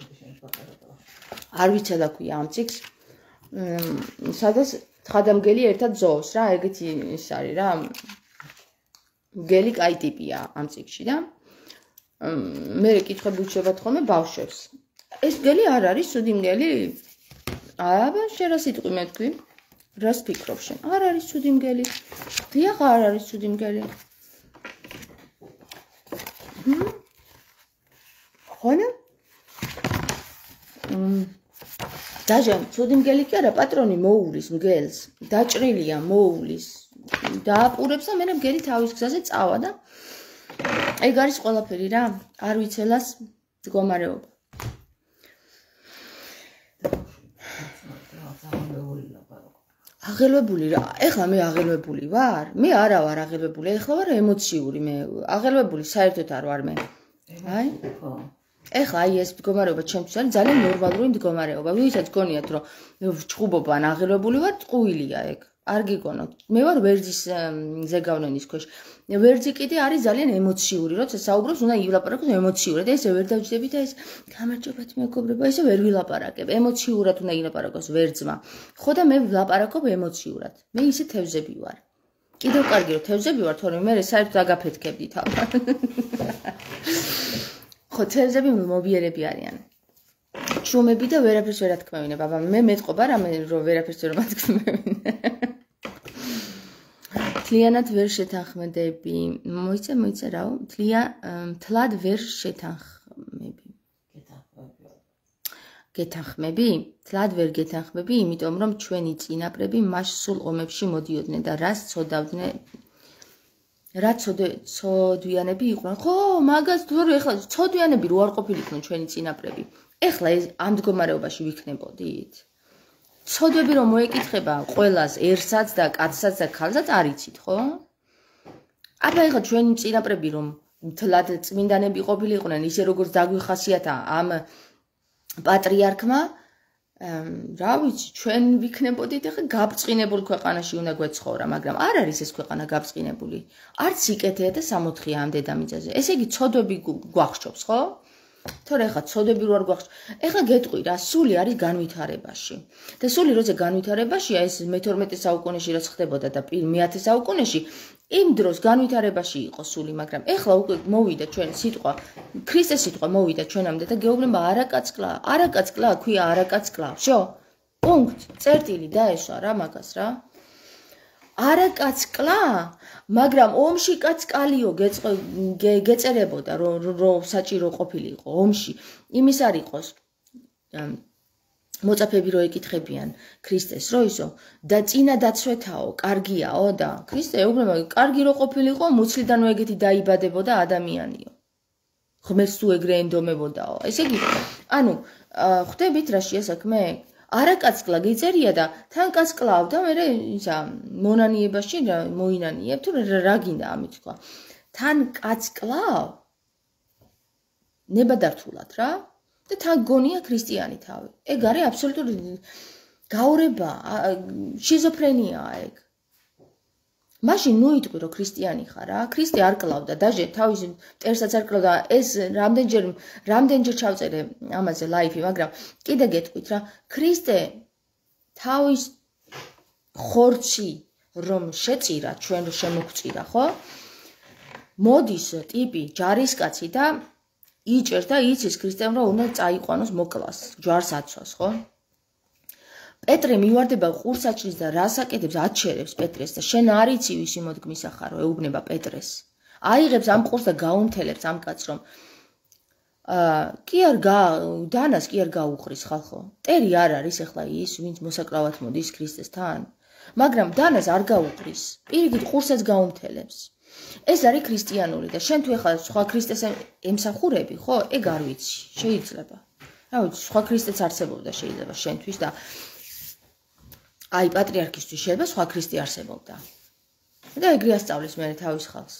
არ ვიცი რა ქვია ამ წიგს სადაც თხადამგელი ერთად ზოოს რა ეგეთი ის არის რა მგელი კაი ტიპია ამ წიგში და მე კითხები უჩვენებთ ხოლმე ბავშვებს ეს მგელი არ არის სუდი მგელი აბა შენ რა სიტყვი მეთქვი რას ფიქრობ შენ არ არის სუდი მგელი დიახ არ არის სუდი მგელი ხონა დაჟან სუდი მგელი კი არა პატრონი მოუვლის მგელს დაჭრილია მოუვლის დააპურებს და მე მგელი თავის გზაზე წავა და ეგ არის ყველაფერი რა არ ვიცელას მდგომარეობა აღელვებული რა ეხლა მე აღელვებული ვარ მე არა ვარ აღელვებული ეხლა ვარ ემოციური მე აღელვებული საერთოდ არ ვარ მე აი ხო ეხლა აი ეს მდგომარეობა ჩემთვის არის ძალიან ნორმალური მდგომარეობა ვისაც გონიათ რომ ჩხუბობა ან აღელვებული ვარ ტყუილია ეგ არ გიგონოთ მე ვარ ვერძის ზეგავლენის ქვეშ ვერძი კიდე არის ძალიან ემოციური როცა საუბრობს უნდა ილაპარაკოს ემოციურად ესე ვერ დავჯდები და ეს გამარჯობათ მეგობრებო ესე ვერ ვილაპარაკებ ემოციურად უნდა ილაპარაკოს ვერძმა ხო და მე ვლაპარაკობ ემოციურად მე ისე თევზები ვარ კიდევ კარგი რომ თევზები ვარ თორემ მე საერთოდ აგაფეთქებდი თავი ხო თევზები მობიერები არიან შუმები და ვერაფერს ვერ ათქმევინებ აბა მე მეტყობა რამე რომ ვერაფერს ვერ მათქმევინე მთლიანად ვერ შეთანხმდები. მოიცა რაო? მთლად ვერ შეთანხმები. გეთანხმები? მთლად ვერ გეთანხმები, იმიტომ რომ ჩვენი წინაპრები მას სულ ომებში მოდიოდნენ და რაც ცოდვიანები იყვნენ. ხო, მაგას თუ ეხლა ცოდვიანები რო არ ყოფილიყვნენ ჩვენი წინაპრები. ეხლა ეს ამ მდგომარეობაში ვიქნებოდით? ცოდვები რომ მოეკითხება ყველას, ერსაც და კაცსაც და ქალსაც არ იცით, ხო? აბა ეხლა ჩვენი წინაპრები რომ მთლად წმინდანები ყოფილიყვნენ, ისე როგორც დაგვიხასიათა ამ პატრიარქმა, რა ვიცი, ჩვენ ვიქნებოდით ახლა გაბწყინებულ ქვეყანაში უნდა გვეცხოვრა, მაგრამ არ არის ეს ქვეყანა გაბწყინებული. არც სიკეთეა და სამოთხია ამ დედამიწაზე. ესე იგი ცოდვები გვახშობს, ხო? თორე ახლა ცოდვები რო არ გვახშობს. ეხლა გეტყვი რა, სული არის განვითარებაში. და სული როცა განვითარებაშია, ეს მე-12 საუკუნეში რაც ხდებოდა და მე-10 საუკუნეში, იმ დროს განვითარებაში იყო სული, მაგრამ ეხლა უკვე მოვიდა ჩვენ სიტყვა, ქრისტეს სიტყვა მოვიდა ჩვენამდე და გეუბნება არაკაცკლა, არაკაცკლა, ქვია არაკაცკლა. შო? პუნქტ, წერტილი დაეშვა რა მაგას რა. არაკაცკლა, მაგრამ ომში კაცკალიო გეწერებოდა, რომ საჭირო ყოფილიყო ომში. იმის არ იყოს მოწაფები რო ეკითხებიან ქრისტეს რო ისო და წინა დაცვეთაო, კარგიაო და ქრისტე ეუბნება, კარგი რო ყოფილიყო, მუცლიდანო ეგეთი დაიბადებოდა ადამიანიო. ღმერთს თუ ეგრე ენდომებოდაო. ესე იგი, ანუ ხვდებით რაშია საქმე? არაკაცკლა გიწერია და თან კაცკლავ და მე ისა მონანიებაში მოინანიებ თუ რა გინდა ამით თქვა. თან კაცკლავ ნებადართულად რა და თან გონია ქრისტიანი თავი. ეგ არის აბსოლუტური გაურება, შიზოფრენიაა ეგ. მაშინ ნუ იტყვი რომ ქრისტიანი ხარ რა. ქრისტე არ კლავდა, დაჟე თავის მტერსაც არ კლავდა. ეს რამდენჯერ ჩავწერე ამაზე ლაიფი, მაგრამ კიდე გეტყვით რა. ქრისტე თავის ხორცი რომ შეწირა, ჩვენ რომ შემოგწირა, ხო? მოდის ტიპი ჯარისკაცი და იჭერს და იცის ქრისტემ რომ უნდა წაიყვანოს მოკლას, ჯვარს აცვას, ხო? პეტრე მივარდება ყურს აჭრის და რას აკეთებს, აჩერებს პეტრეს და შენ არ იცი ვისი მოდგმისა ხარო, ეუბნება პეტრეს. აიღებს ამ ყურს და გაუმთელებს ამ კაცს რომ კი არ დანას კი არ გაუხრის ხალხო. ტერი არ არის ახლა ის, ვინც მოსაკლავად მოდის ქრისტესთან, მაგრამ დანას არ გაუხრის. პირიქით ყურსაც გაუმთელებს. ეს არის ქრისტიანული და შენ თუ ახლა სხვა ქრისტეს ემსახურები, ხო? ეგ არ ვიცი, შეიძლება. რა ვიცი, სხვა ქრისტეც არსებობდა შეიძლება შენთვის და აი პატრიარქისთვის შეიძლება სხვა ქრისტე არსებობდა. და ეგრე ასწავლის მე თავის ხალხს.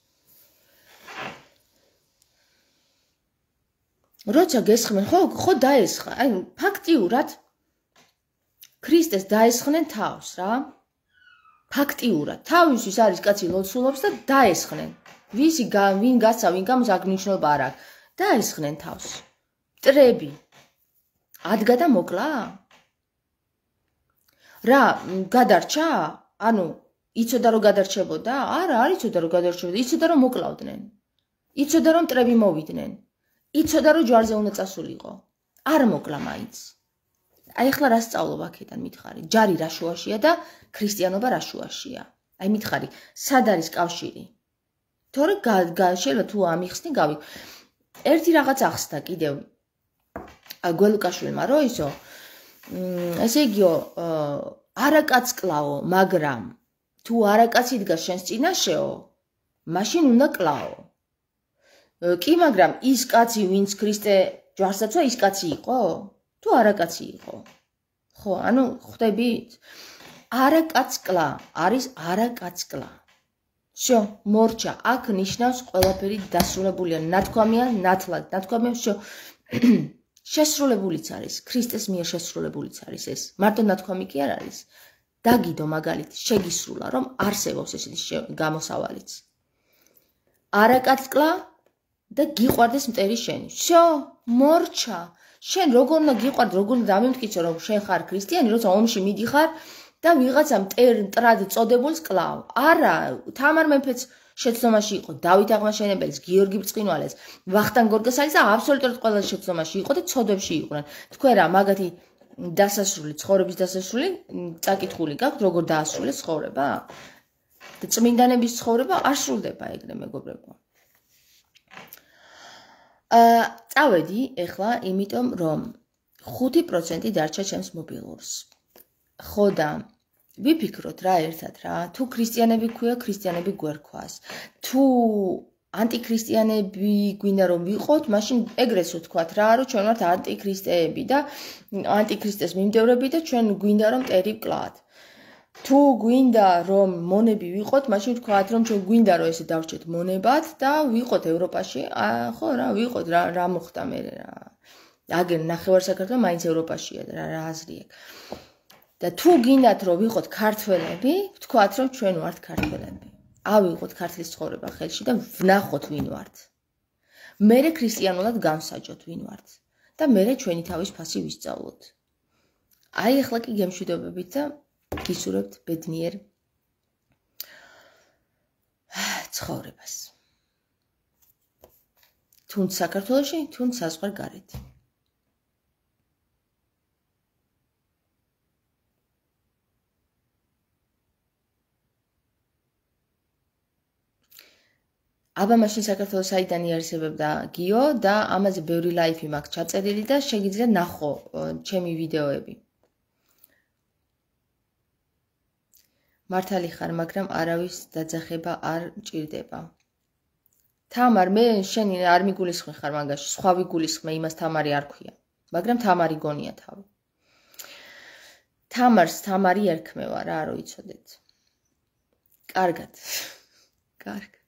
როცა გესხმენ, ხო დაესხა. აი ფაქტიურად ქრისტეს დაესხნენ თავს რა. ფაქტიურად თავისთვის არის კაცი ლოცულობს და დაესხნენ. ვინ გაცა, ვინ გამოს აქ მნიშვნელობა არ აქვს. დაესხნენ თავს. მტრები. ადგა და მოკლა? რა, გადარჩა? ანუ იცოდა რომ გადარჩებოდა? არა, არ იცოდა რომ გადარჩებოდა, იცოდა რომ მოკლავდნენ. იცოდა რომ მტრები მოვიდნენ. იცოდა რომ ჯვარზე უნდა წასულიყო. არ მოკლა მაინც. აი ახლა რა სწავლობ აქედან მითხარი? ჯარი რა შუაშია და ქრისტიანობა რა შუაშია? აი მითხარი, სად არის კავშირი? თორე შეიძლება თუ ამიხსნი გავი. ერთი რაღაც ახსნა კიდევ გველუკაშვილმა რო ისო ესე იგიო არაკაცკლაო, მაგრამ თუ არაკაცი დგას შენს წინაშეო, მაშინ უნდა კლაო. კი, მაგრამ ის კაცი, ვინც ქრისტე ჯვარს აცვა, ის კაცი იყო? თუ არაკაცი იყო? ხო, ანუ ხვდებით? არაკაცკლა არის არაკაცკლა. შო, მორჩა, აქ ნიშნავს ყველაფერი დასრულებულია, ნათქვამია, ნათლად, ნათქვამია, შო, შესრულებულიც არის, ქრისტეს მიერ შესრულებულიც არის ეს. მარტო ნათქვამი კი არ არის. დაგიდო მაგალითი, შეგისრულა, რომ არსებობს ესეთი გამოსავალიც. არაკაცკლა და გიყვარდეს მტერი შენი. შო, მორჩა, შენ როგორ უნდა გიყვარდ, როგორ უნდა დამემტკიცო, რომ შენ ხარ ქრისტიანი, როცა ომში მიდიხარ და ვიღაცა მტრად წოდებულს კლავ. არა, თამარ მეფეც შეცდომაში იყო, დავით აღმაშენებელის, გიორგი ბრწყინვალეს, ვახტანგ გორგასალის და აბსოლუტურად ყველა შეცდომაში იყო და ცოდვებში იყვნენ. თქვენ რა, მაგათი დასასრული, ცხოვრების დასასრული, წაკითხული გაქვთ, როგორ დაასრულეს ცხოვრება? და წმინდანების ცხოვრება არ სრულდება ეგრე, მეგობრებო. წავედი ეხლა, იმიტომ რომ 5% დარჩა ჩემს მობილურს. ხო და ვიფიქროთ რა ერთად რა, თუ ქრისტიანები ქვია, ქრისტიანები გვერქვას. თუ ანტიქრისტიანები გვინდა რომ ვიყოთ, მაშინ ეგრეც ვთქვათ რა, რომ ჩვენ ვართ ანტიქრისტეები და ანტიქრისტეს მიმდევრები და ჩვენ გვინდა რომ ტერი ვკლავთ. თუ გვინდა რომ მონები ვიყოთ, მაშინ ვთქვათ რომ ჩვენ გვინდა რომ ესე დავრჩეთ მონებად და ვიყოთ ევროპაში. ხო რა, ვიყოთ რა მოხდა მე რა. აგერ ნახევარ საქართველო მაინც ევროპაშია რა აზრი აქვს. და თუ გინდათ რომ ვიყოთ ქართველები, ვთქვათ რომ ჩვენ ვართ ქართველები. ავიღოთ ქართლის ცხოვრება ხელში და ვნახოთ ვინ ვართ. მერე ქრისტიანულად განსაჯოთ ვინ ვართ და მერე ჩვენი თავის ფასი ვისწავლოთ. აი ახლა კი გემშვიდობებით და გისურვებთ ბედნიერ ცხოვრებას. თუნდ საქართველოში, თუნდ საზღვარ გარეთ. აბა მაშინ საქართველოს საიდან იარსებებდა გიო და ამაზე ბევრი ლაიფი მაქვს ჩაწერილი და შეგიძლია ნახო ჩემი ვიდეოები. მართალი ხარ, მაგრამ არავის დაძახება არ მჭირდება. თამარ, მე შენი არ მიგულისხმე ხარ მაგაში, სხვა ვიგულისხმე, იმას თამარი არ ქვია, მაგრამ თამარი გონია თავი. თამარს თამარი ერქმევა რა, არ ვიცოდეთ. კარგად. კარგად.